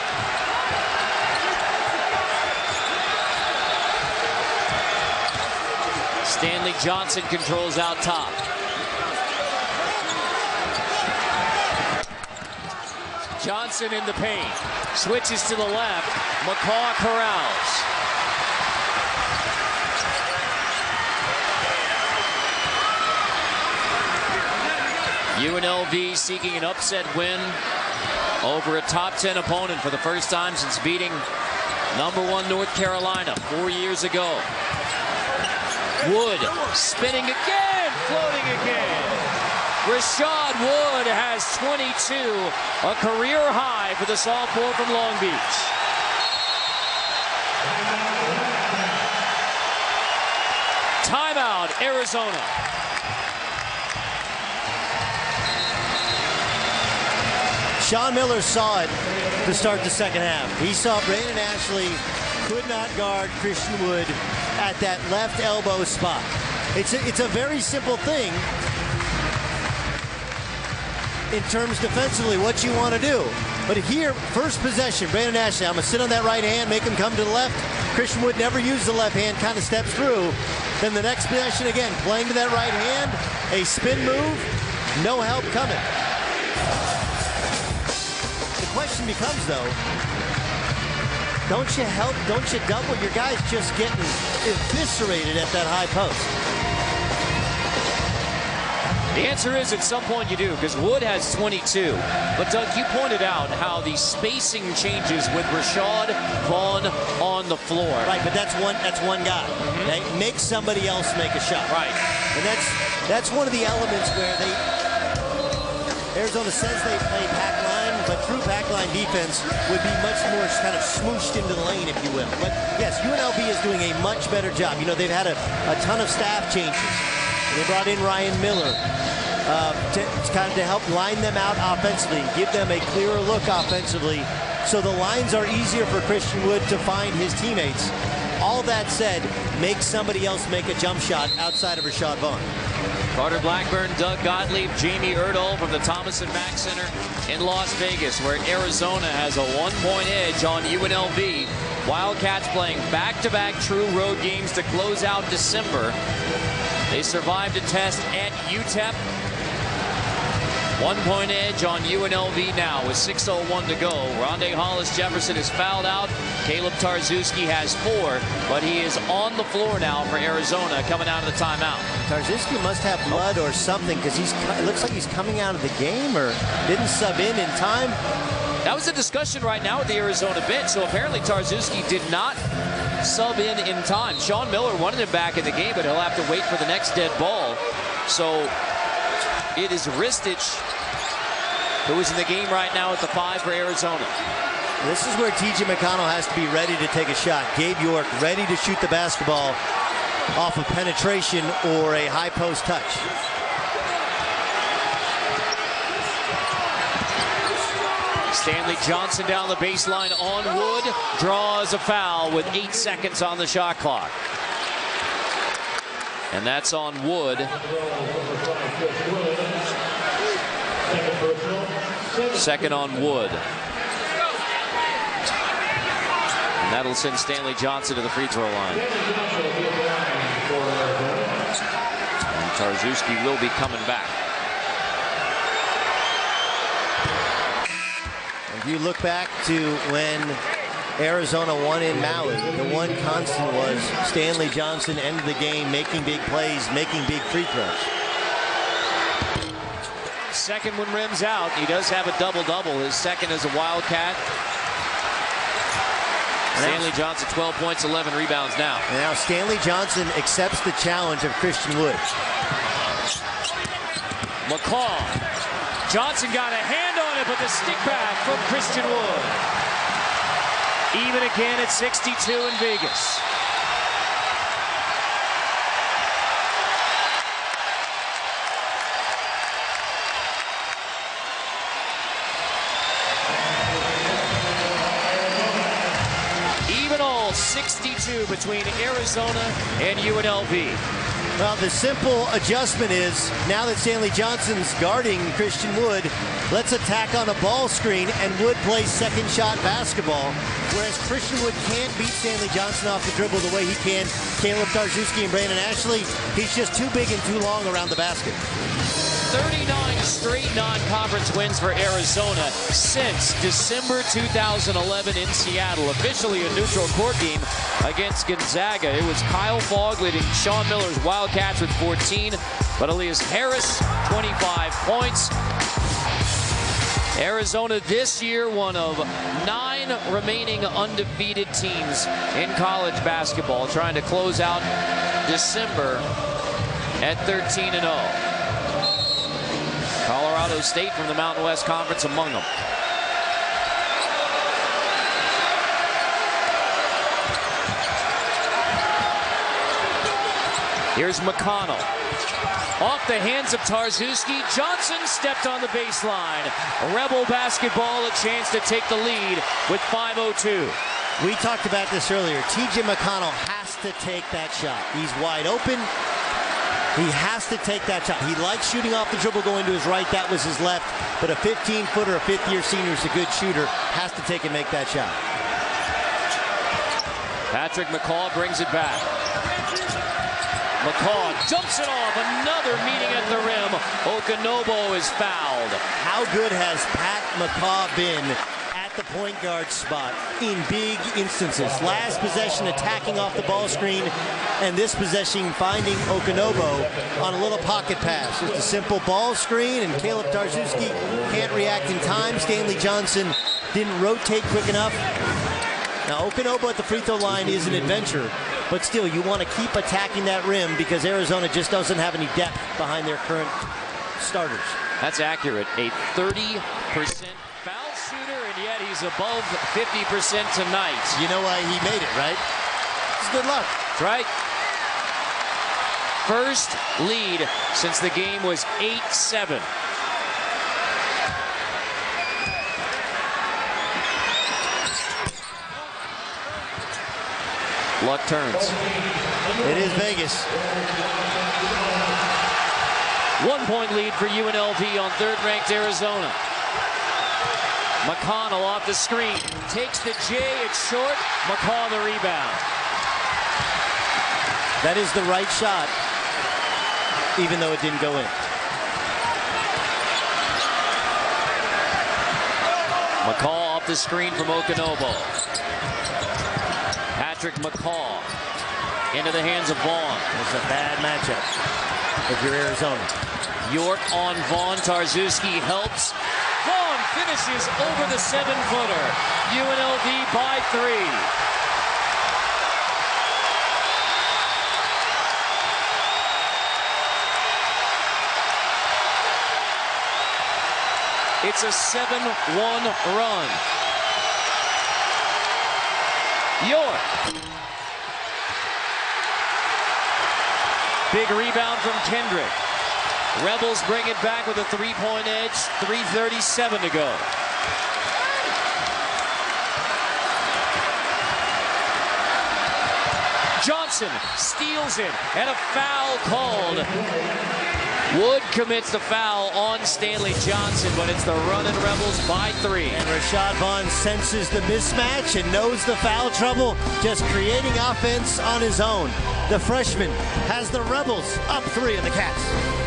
Stanley Johnson controls out top. Johnson in the paint. Switches to the left. McCaw corrals. U N L V seeking an upset win over a top ten opponent for the first time since beating number one North Carolina four years ago. Wood spinning again, floating again. Rashad Wood has twenty-two, a career high for the sophomore from Long Beach. Timeout, Arizona. Sean Miller saw it to start the second half. He saw Brandon Ashley could not guard Christian Wood at that left elbow spot. It's a, it's a very simple thing in terms defensively what you want to do. But here, first possession, Brandon Ashley, I'm going to sit on that right hand, make him come to the left. Christian Wood never used the left hand, kind of steps through. Then the next possession again, playing to that right hand, a spin move, no help coming. The question becomes though, don't you help, don't you double? Your guy's just getting eviscerated at that high post. The answer is at some point you do, because Wood has twenty-two. But Doug, you pointed out how the spacing changes with Rashad Vaughn on the floor. Right, but that's one that's one guy. Mm-hmm. Okay? Make somebody else make a shot. Right. And that's that's one of the elements where they Arizona says they play pack line, but true pack line defense would be much more kind of smooshed into the lane, if you will. But yes, U N L V is doing a much better job. You know, they've had a, a ton of staff changes. They brought in Ryan Miller uh, to, to kind of to help line them out offensively, give them a clearer look offensively, so the lines are easier for Christian Wood to find his teammates. All that said, make somebody else make a jump shot outside of Rashad Vaughn. Carter Blackburn, Doug Gottlieb, Jamie Erdahl from the Thomas and Mack Center in Las Vegas, where Arizona has a one-point edge on U N L V. Wildcats playing back-to-back true road games to close out December. They survived a test at U T E P. One-point edge on U N L V now with six oh one to go. Rondé Hollis Jefferson is fouled out. Caleb Tarczewski has four, but he is on the floor now for Arizona coming out of the timeout. Tarczewski must have blood or something, because he's it looks like he's coming out of the game or didn't sub in in time. That was a discussion right now at the Arizona bench. So apparently Tarczewski did not sub in in time. Sean Miller wanted him back in the game, but he'll have to wait for the next dead ball. So it is Ristich who is in the game right now at the five for Arizona. This is where T J McConnell has to be ready to take a shot. Gabe York ready to shoot the basketball off of penetration or a high post touch. Stanley Johnson down the baseline on Wood, draws a foul with eight seconds on the shot clock. And that's on Wood. Second on Wood. And that'll send Stanley Johnson to the free throw line. And Tarczewski will be coming back. If you look back to when Arizona won in Maui, the one constant was Stanley Johnson ended the game making big plays, making big free throws. Second one rims out. He does have a double-double. His second is a Wildcat. Stanley Johnson, twelve points, eleven rebounds now. And now Stanley Johnson accepts the challenge of Christian Wood. McCaw. Johnson got a hand on it, but the stick back from Christian Wood. Even again at sixty-two in Vegas. Even all sixty-two between Arizona and U N L V. Well, the simple adjustment is, now that Stanley Johnson's guarding Christian Wood, let's attack on a ball screen, and Wood plays second shot basketball. Whereas Christian Wood can't beat Stanley Johnson off the dribble the way he can Caleb Tarczewski and Brandon Ashley. He's just too big and too long around the basket. thirty-nine straight non-conference wins for Arizona since December two thousand eleven in Seattle. Officially a neutral court game against Gonzaga. It was Kyle Fogg leading Sean Miller's Wildcats with fourteen, but Elias Harris, twenty-five points. Arizona this year one of nine remaining undefeated teams in college basketball, trying to close out December at thirteen and oh. Colorado State from the Mountain West Conference among them. Here's McConnell. Off the hands of Tarczewski. Johnson stepped on the baseline. Rebel basketball, a chance to take the lead with five oh two. We talked about this earlier. T J McConnell has to take that shot. He's wide open. He has to take that shot. He likes shooting off the dribble going to his right. That was his left. But a fifteen-footer, a fifth-year senior is a good shooter. Has to take and make that shot. Patrick McCaw brings it back. McCaw dumps it off. Another meeting at the rim. Okanobo is fouled. How good has Pat McCaw been at the point guard spot in big instances? Last possession attacking off the ball screen, and this possession finding Okanobo on a little pocket pass. Just a simple ball screen, and Caleb Tarczewski can't react in time. Stanley Johnson didn't rotate quick enough. Now Okanobo at the free throw line is an adventure, but still you want to keep attacking that rim because Arizona just doesn't have any depth behind their current starters. That's accurate. A thirty percent foul shooter, and yet he's above fifty percent tonight. You know why he made it, right? It's good luck. That's right. First lead since the game was eight seven. Luck turns. It is Vegas. One point lead for U N L V on third-ranked Arizona. McConnell off the screen. Takes the J, it's short. McCaw the rebound. That is the right shot, even though it didn't go in. McCaw off the screen from Okanobo. Patrick McCaw into the hands of Vaughn. It's a bad matchup if you're Arizona. York on Vaughn. Tarczewski helps. Vaughn finishes over the seven-footer. U N L V by three. It's a seven one run. York. Big rebound from Kendrick. Rebels bring it back with a three-point edge. three thirty-seven to go. Johnson Johnson steals it, and a foul called. Wood commits the foul on Stanley Johnson, but it's the Runnin' Rebels by three. And Rashad Vaughn senses the mismatch and knows the foul trouble, just creating offense on his own. The freshman has the Rebels up three in the Cats.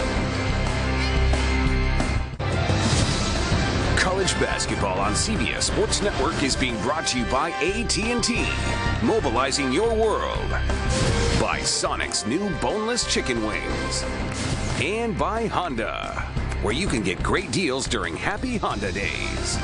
College basketball on C B S Sports Network is being brought to you by A T and T, mobilizing your world. By Sonic's new boneless chicken wings. And by Honda, where you can get great deals during Happy Honda Days.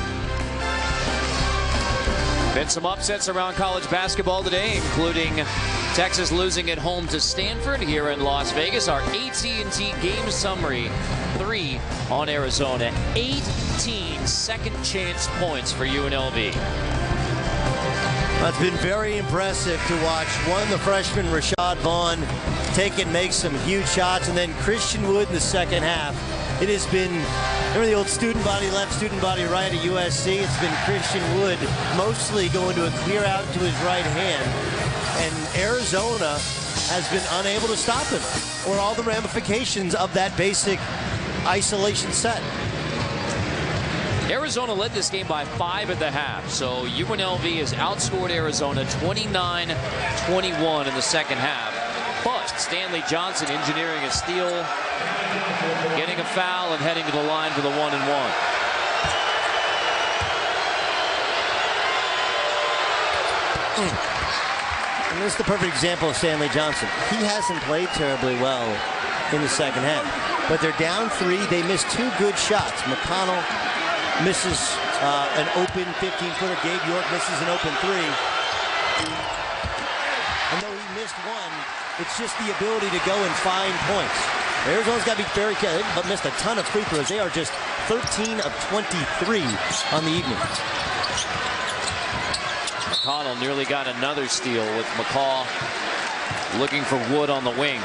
Been some upsets around college basketball today, including Texas losing at home to Stanford here in Las Vegas. Our A T and T game summary, three on Arizona, eighteen second chance points for U N L V. It's been very impressive to watch. One, the freshman Rashad Vaughn take and make some huge shots, and then Christian Wood in the second half. It has been, remember the old student body left, student body right at U S C? It's been Christian Wood mostly going to a clear out to his right hand, and Arizona has been unable to stop him, or all the ramifications of that basic isolation set. Arizona led this game by five at the half, so U N L V has outscored Arizona twenty-nine twenty-one in the second half. But Stanley Johnson engineering a steal, getting a foul, and heading to the line for the one and one. Mm. And this is the perfect example of Stanley Johnson. He hasn't played terribly well in the second half, but they're down three. They missed two good shots. McConnell misses uh, an open fifteen footer. Gabe York misses an open three. And though he missed one, it's just the ability to go and find points. Arizona's got to be very careful, but missed a ton of free throws. They are just thirteen of twenty-three on the evening. McConnell nearly got another steal with McCaw looking for Wood on the wing.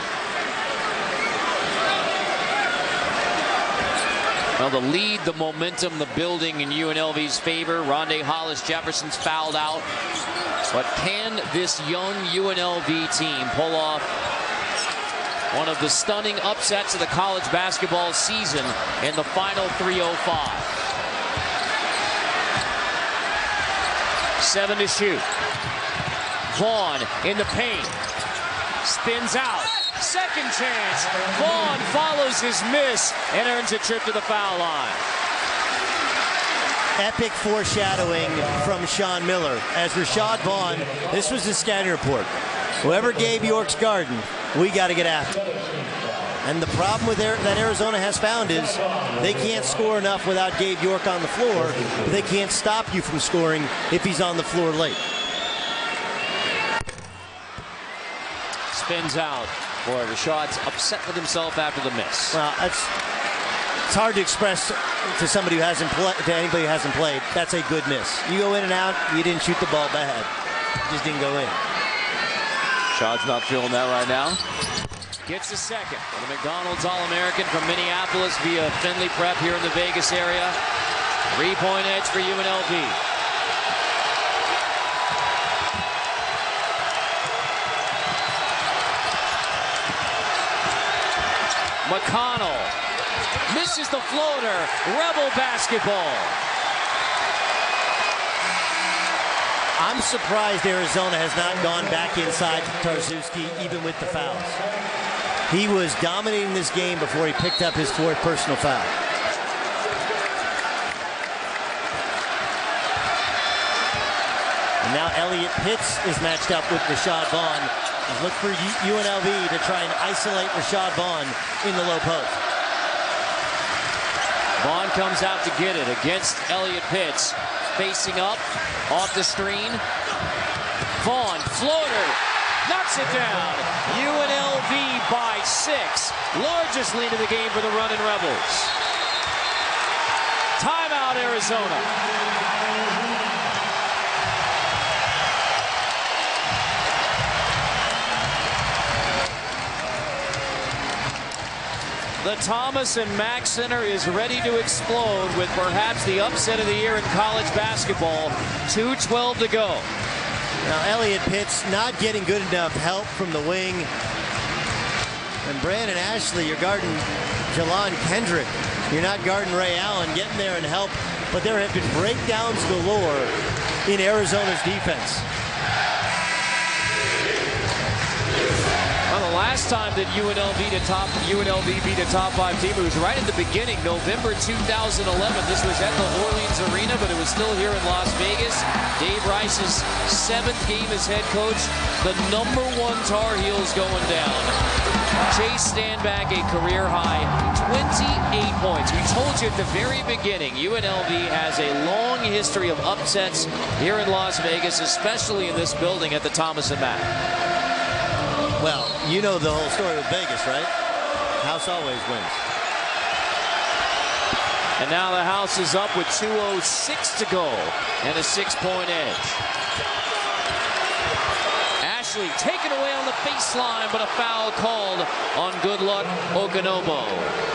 Well, the lead, the momentum, the building in U N L V's favor. Rondé Hollis Jefferson's fouled out. But can this young U N L V team pull off one of the stunning upsets of the college basketball season in the final three oh five? Seven to shoot. Vaughn in the paint. Spins out. Second chance. Vaughn follows his miss and earns a trip to the foul line. Epic foreshadowing from Sean Miller. As Rashad Vaughn, this was his scouting report. Whoever gave York's garden, we got to get after. And the problem with Air, that Arizona has found is they can't score enough without Gabe York on the floor, but they can't stop you from scoring if he's on the floor late. Spins out. Boy, Rashad's upset with himself after the miss. Well, that's it's hard to express to somebody who hasn't played, to anybody who hasn't played. That's a good miss. You go in and out, you didn't shoot the ball bad. It just didn't go in. Rashad's not feeling that right now. Gets a second. The McDonald's All-American from Minneapolis via Finley Prep here in the Vegas area. Three-point edge for U N L V. McConnell misses the floater. Rebel basketball. I'm surprised Arizona has not gone back inside Tarczewski even with the fouls. He was dominating this game before he picked up his fourth personal foul. And now Elliott Pitts is matched up with Rashad Vaughn. Look for U N L V to try and isolate Rashad Vaughn in the low post. Vaughn comes out to get it against Elliott Pitts. Facing up, off the screen. Vaughn, floater, knocks it down. U N L V by six. Largest lead of the game for the Runnin' Rebels. Timeout, Arizona. The Thomas and Mack Center is ready to explode with perhaps the upset of the year in college basketball. two twelve to go. Now Elliott Pitts not getting good enough help from the wing. And Brandon Ashley, you're guarding Jalon Kendrick. You're not guarding Ray Allen, getting there and help. But there have been breakdowns galore in Arizona's defense. Well, the last time that U N L V to top U N L V beat a top five team, it was right at the beginning, November two thousand eleven. This was at the Orleans Arena, but it was still here in Las Vegas. Dave Rice's seventh game as head coach. The number one Tar Heels going down. Chase Stanback, a career high twenty-eight points. We told you at the very beginning, U N L V has a long history of upsets here in Las Vegas, especially in this building at the Thomas and Mack. Well, you know the whole story with Vegas, right? House always wins. And now the House is up with two oh six to go and a six-point edge. Ashley taken away on the baseline, but a foul called on Good Luck Okonobo.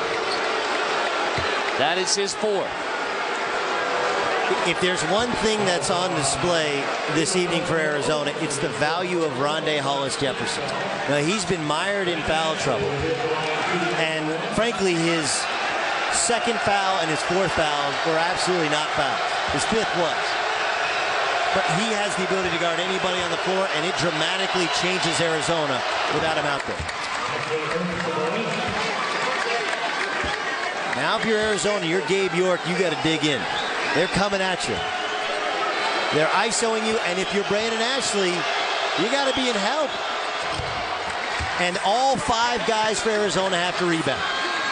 That is his fourth. If there's one thing that's on display this evening for Arizona, it's the value of Rondé Hollis-Jefferson. Now, he's been mired in foul trouble. And frankly, his second foul and his fourth foul were absolutely not foul. His fifth was. But he has the ability to guard anybody on the floor, and it dramatically changes Arizona without him out there. Now, if you're Arizona, you're Gabe York, you got to dig in. They're coming at you. They're ISOing you, and if you're Brandon Ashley, you got to be in help. And all five guys for Arizona have to rebound.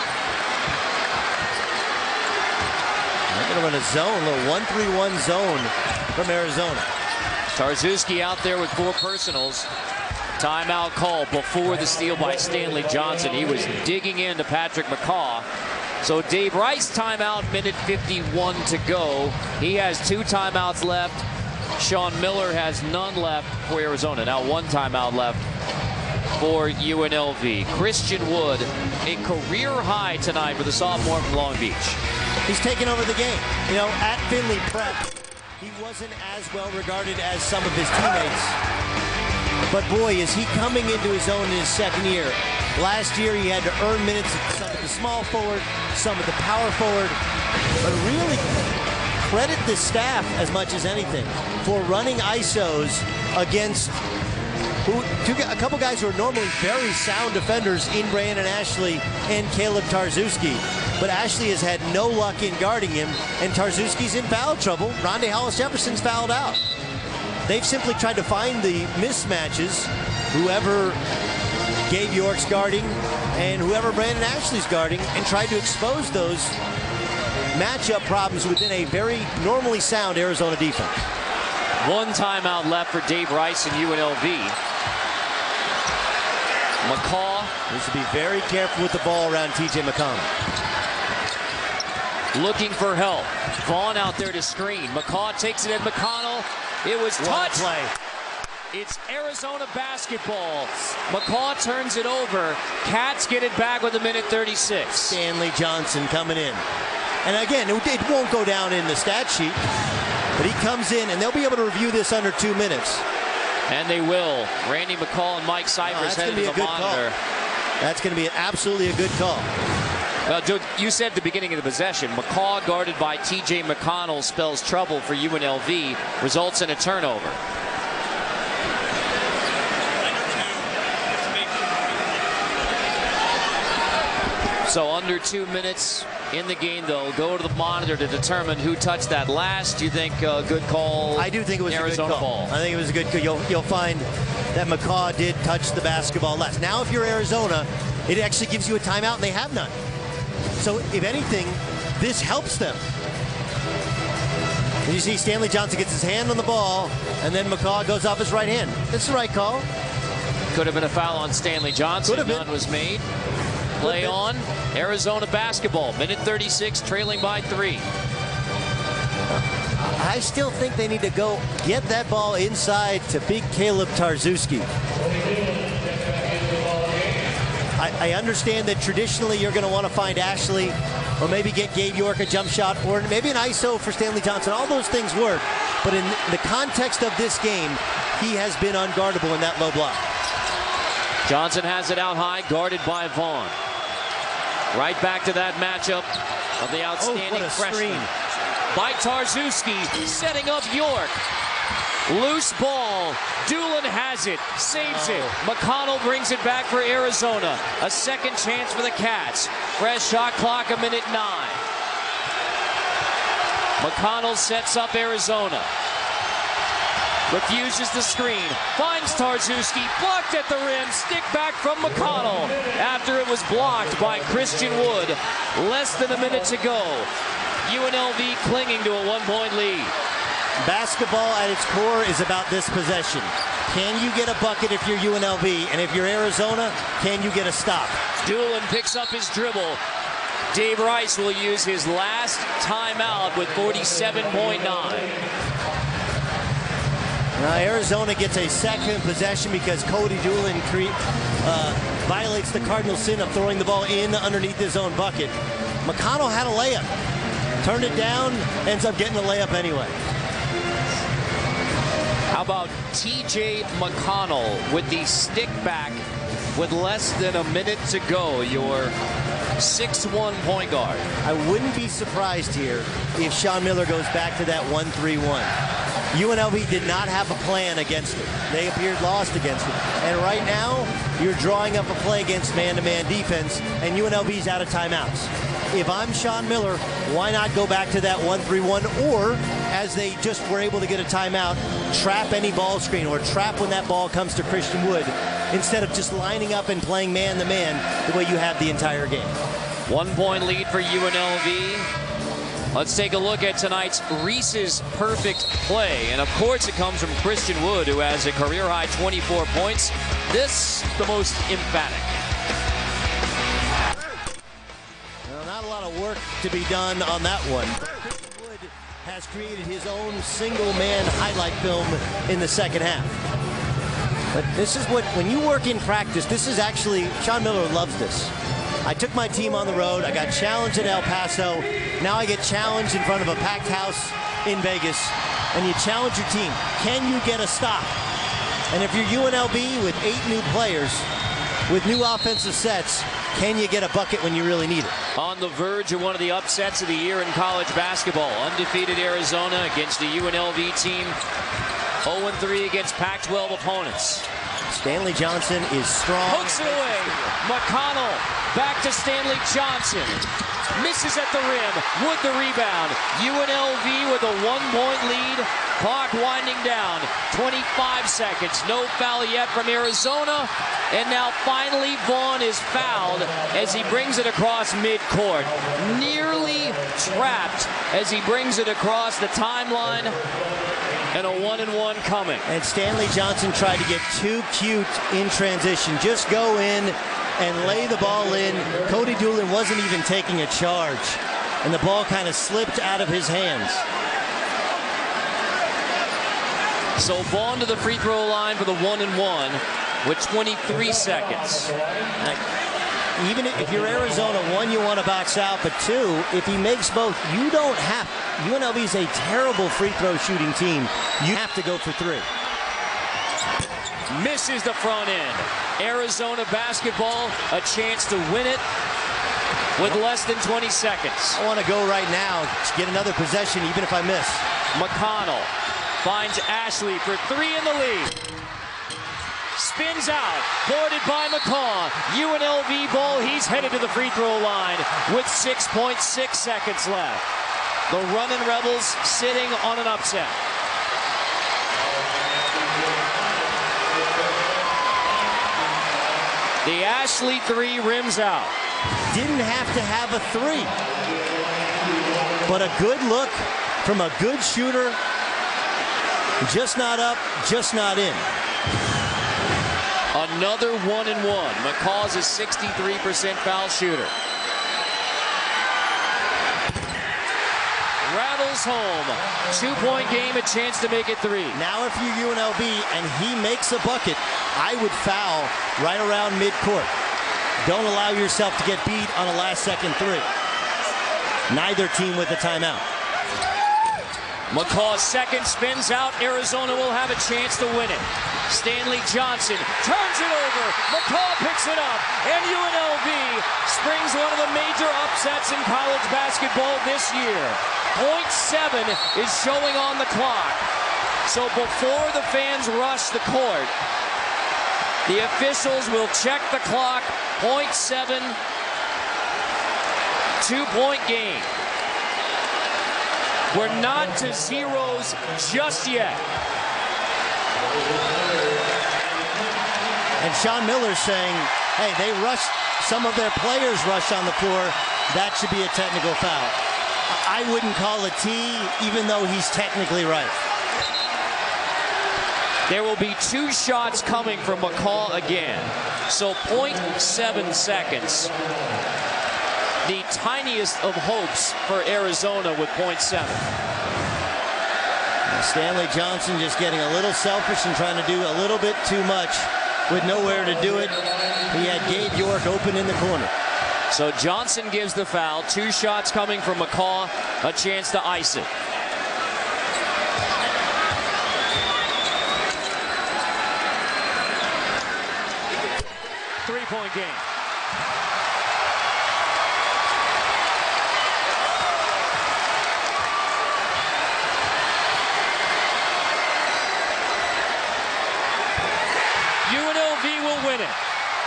They're going to run a zone, a little one three one zone from Arizona. Tarczewski out there with four personals. Timeout call before the steal by Stanley Johnson. He was digging into Patrick McCaw. So Dave Rice timeout, minute fifty-one to go. He has two timeouts left. Sean Miller has none left for Arizona. Now one timeout left for U N L V. Christian Wood, a career high tonight for the sophomore from Long Beach. He's taken over the game. You know, at Finley Prep, he wasn't as well regarded as some of his teammates. But boy, is he coming into his own in his second year. Last year, he had to earn minutes at some of the small forward, some of the power forward. But really, credit the staff as much as anything for running I S Os against who, two, a couple guys who are normally very sound defenders in Brandon Ashley and Caleb Tarczewski. But Ashley has had no luck in guarding him, and Tarczewski's in foul trouble. Rondé Hollis-Jefferson's fouled out. They've simply tried to find the mismatches, whoever Gabe York's guarding and whoever Brandon Ashley's guarding, and tried to expose those matchup problems within a very normally sound Arizona defense. One timeout left for Dave Rice and U N L V. McCaw needs to be very careful with the ball around T J McConnell. Looking for help. Vaughn out there to screen. McCaw takes it at McConnell. It was touched. Play. It's Arizona basketball. McCaw turns it over. Cats get it back with a minute thirty-six. Stanley Johnson coming in. And again, it won't go down in the stat sheet, but he comes in, and they'll be able to review this under two minutes. And they will. Randy McCall and Mike Cyphers oh, headed to the monitor. Call. That's going to be absolutely a good call. Well, you said at the beginning of the possession, McCaw guarded by T J McConnell spells trouble for U N L V, results in a turnover. So under two minutes in the game, though. Go to the monitor to determine who touched that last. Do you think a uh, good call? I do think it was Arizona a good call. ball. I think it was a good call. You'll, you'll find that McCaw did touch the basketball last. Now, if you're Arizona, it actually gives you a timeout, and they have none. So, if anything, this helps them. And you see Stanley Johnson gets his hand on the ball, and then McCaw goes off his right hand. That's the right call. Could have been a foul on Stanley Johnson. Could have been. None was made. Play on. Arizona basketball. Minute thirty-six, trailing by three. I still think they need to go get that ball inside to beat Caleb Tarczewski. I, I understand that traditionally you're going to want to find Ashley, or maybe get Gabe York a jump shot, or maybe an I S O for Stanley Johnson. All those things work. But in the context of this game, he has been unguardable in that low block. Johnson has it out high, guarded by Vaughn. Right back to that matchup of the outstanding oh, freshman. Screen. By Tarzewski, setting up York. Loose ball. Doolin has it, saves oh. it. McConnell brings it back for Arizona. A second chance for the Cats. Fresh shot clock, a minute nine. McConnell sets up Arizona. Refuses the screen. Finds Tarzewski. Blocked at the rim. Stick back from McConnell after it was blocked by Christian Wood. Less than a minute to go. U N L V clinging to a one-point lead. Basketball at its core is about this possession. Can you get a bucket if you're U N L V? And if you're Arizona, can you get a stop? Doolin picks up his dribble. Dave Rice will use his last timeout with forty-seven point nine. Now Arizona gets a second possession because Cody Doolin uh, violates the cardinal sin of throwing the ball in underneath his own bucket. McConnell had a layup. Turned it down, ends up getting the layup anyway. How about T J McConnell with the stick back with less than a minute to go, your six one point guard? I wouldn't be surprised here if Sean Miller goes back to that one three one. U N L V did not have a plan against it. They appeared lost against it. And right now, you're drawing up a play against man-to-man defense, and U N L V's out of timeouts. If I'm Sean Miller, why not go back to that one three one, or, as they just were able to get a timeout, trap any ball screen or trap when that ball comes to Christian Wood, instead of just lining up and playing man-to-man the way you have the entire game. One-point lead for U N L V. Let's take a look at tonight's Reese's perfect play. And of course it comes from Christian Wood, who has a career-high twenty-four points. This, the most emphatic. Well, not a lot of work to be done on that one. Christian Wood has created his own single-man highlight film in the second half. But this is what, when you work in practice, this is actually, Sean Miller loves this. I took my team on the road. I got challenged at El Paso. Now I get challenged in front of a packed house in Vegas. And you challenge your team. Can you get a stop? And if you're U N L V with eight new players, with new offensive sets, can you get a bucket when you really need it? On the verge of one of the upsets of the year in college basketball. Undefeated Arizona against the U N L V team. oh and three against Pac twelve opponents. Stanley Johnson is strong. Hooks it away. McConnell back to Stanley Johnson. Misses at the rim. Wood the rebound. U N L V with a one-point lead. Clock winding down. twenty-five seconds. No foul yet from Arizona. And now finally Vaughn is fouled as he brings it across midcourt. Nearly trapped as he brings it across the timeline. And a one and one coming. And Stanley Johnson tried to get too cute in transition. Just go in and lay the ball in. Cody Doolin wasn't even taking a charge. And the ball kind of slipped out of his hands. So Vaughn to the free throw line for the one and one with twenty-three seconds. Even if you're Arizona, one, you want to box out, but two, if he makes both, you don't have. U N L V is a terrible free throw shooting team. You have to go for three. Misses the front end. Arizona basketball, a chance to win it with less than twenty seconds. I want to go right now to get another possession, even if I miss. McConnell finds Ashley for three in the lead. Spins out, boarded by McCaw. U N L V ball, he's headed to the free throw line with six point six seconds left. The running Rebels sitting on an upset. The Ashley three rims out. Didn't have to have a three, but a good look from a good shooter. Just not up, just not in. Another one and one. McCaw's a sixty-three percent foul shooter. Rattles home. Two-point game, a chance to make it three. Now if you're U N L V and he makes a bucket, I would foul right around midcourt. Don't allow yourself to get beat on a last-second three. Neither team with a timeout. McCaw's second spins out. Arizona will have a chance to win it. Stanley Johnson turns it over. McCaw picks it up. And U N L V springs one of the major upsets in college basketball this year. point seven is showing on the clock. So before the fans rush the court, the officials will check the clock. point seven, two-point game. We're not to zeros just yet. And Sean Miller's saying, hey, they rushed, some of their players rushed on the floor. That should be a technical foul. I wouldn't call a T, even though he's technically right. There will be two shots coming from McCaw again. So point seven seconds. The tiniest of hopes for Arizona with point seven. Stanley Johnson just getting a little selfish and trying to do a little bit too much with nowhere to do it. He had Gabe York open in the corner. So Johnson gives the foul. Two shots coming from McCaw. A chance to ice it. Three-point game. U N L V will win it.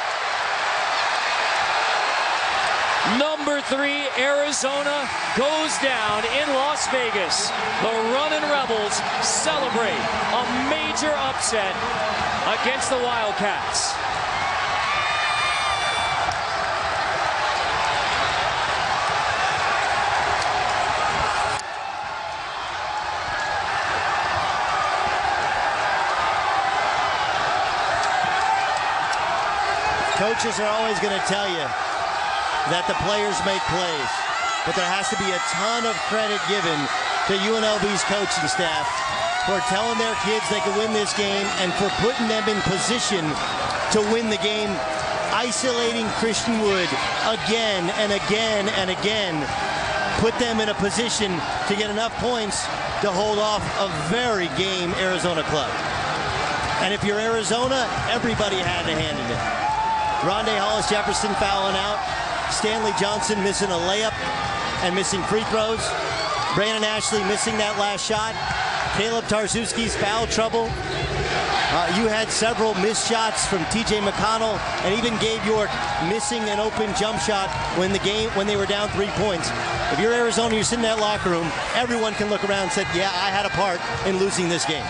Number three, Arizona goes down in Las Vegas. The Runnin' Rebels celebrate a major upset against the Wildcats. Coaches are always going to tell you that the players make plays, but there has to be a ton of credit given to U N L V's coaching staff for telling their kids they can win this game and for putting them in position to win the game, isolating Christian Wood again and again and again, put them in a position to get enough points to hold off a very game Arizona club. And if you're Arizona, everybody had a hand in it. Rondé Hollis-Jefferson fouling out. Stanley Johnson missing a layup and missing free throws. Brandon Ashley missing that last shot. Caleb Tarczewski's foul trouble. Uh, you had several missed shots from T J McConnell and even Gabe York missing an open jump shot when the game when they were down three points. If you're Arizona, you're sitting in that locker room, everyone can look around and say, yeah, I had a part in losing this game.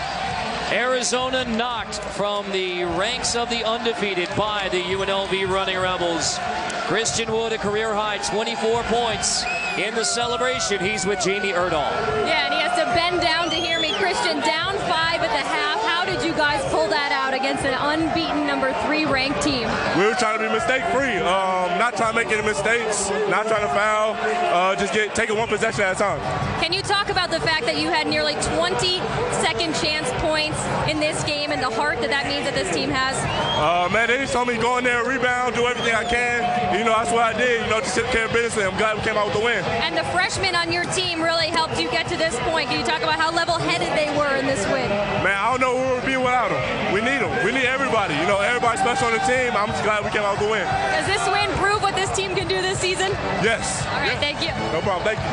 Arizona knocked from the ranks of the undefeated by the U N L V Running Rebels. Christian Wood, a career high twenty-four points in the celebration. He's with Jamie Erdahl. Yeah, and he has to bend down to hear me. Christian, down five at the half. How did you guys pull that out against an unbeaten number three ranked team? We were trying to be mistake free, um, not trying to make any mistakes, not trying to foul, uh, just get taking one possession at a time. Can you talk about the fact that you had nearly twenty second chance points in this game and the heart that that means that this team has? Uh, man, they just told me go in there, rebound, do everything I can. You know, that's what I did. You know, just take care of business, and I'm glad we came out with the win. And the freshmen on your team really helped you get to this point. Can you talk about how level-headed they were in this win? Man, I don't know where we'd be without them. We need them. We need everybody. You know, everybody special on the team. I'm just glad we came out with the win. Does this win prove what this team can do this season? Yes. All right, yes. thank you. No problem. Thank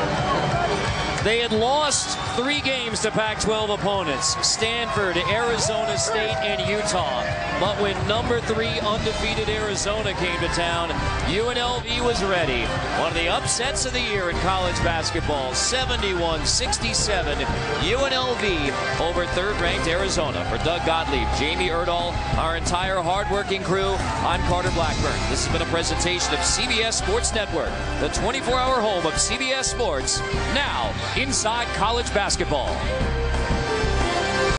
you. They had lost three games to Pac twelve opponents, Stanford, Arizona State, and Utah. But when number three undefeated Arizona came to town, U N L V was ready. One of the upsets of the year in college basketball, seventy-one sixty-seven, U N L V over third-ranked Arizona. For Doug Gottlieb, Jamie Erdahl, our entire hardworking crew, I'm Carter Blackburn. This has been a presentation of C B S Sports Network, the twenty-four hour home of C B S Sports, now inside college basketball.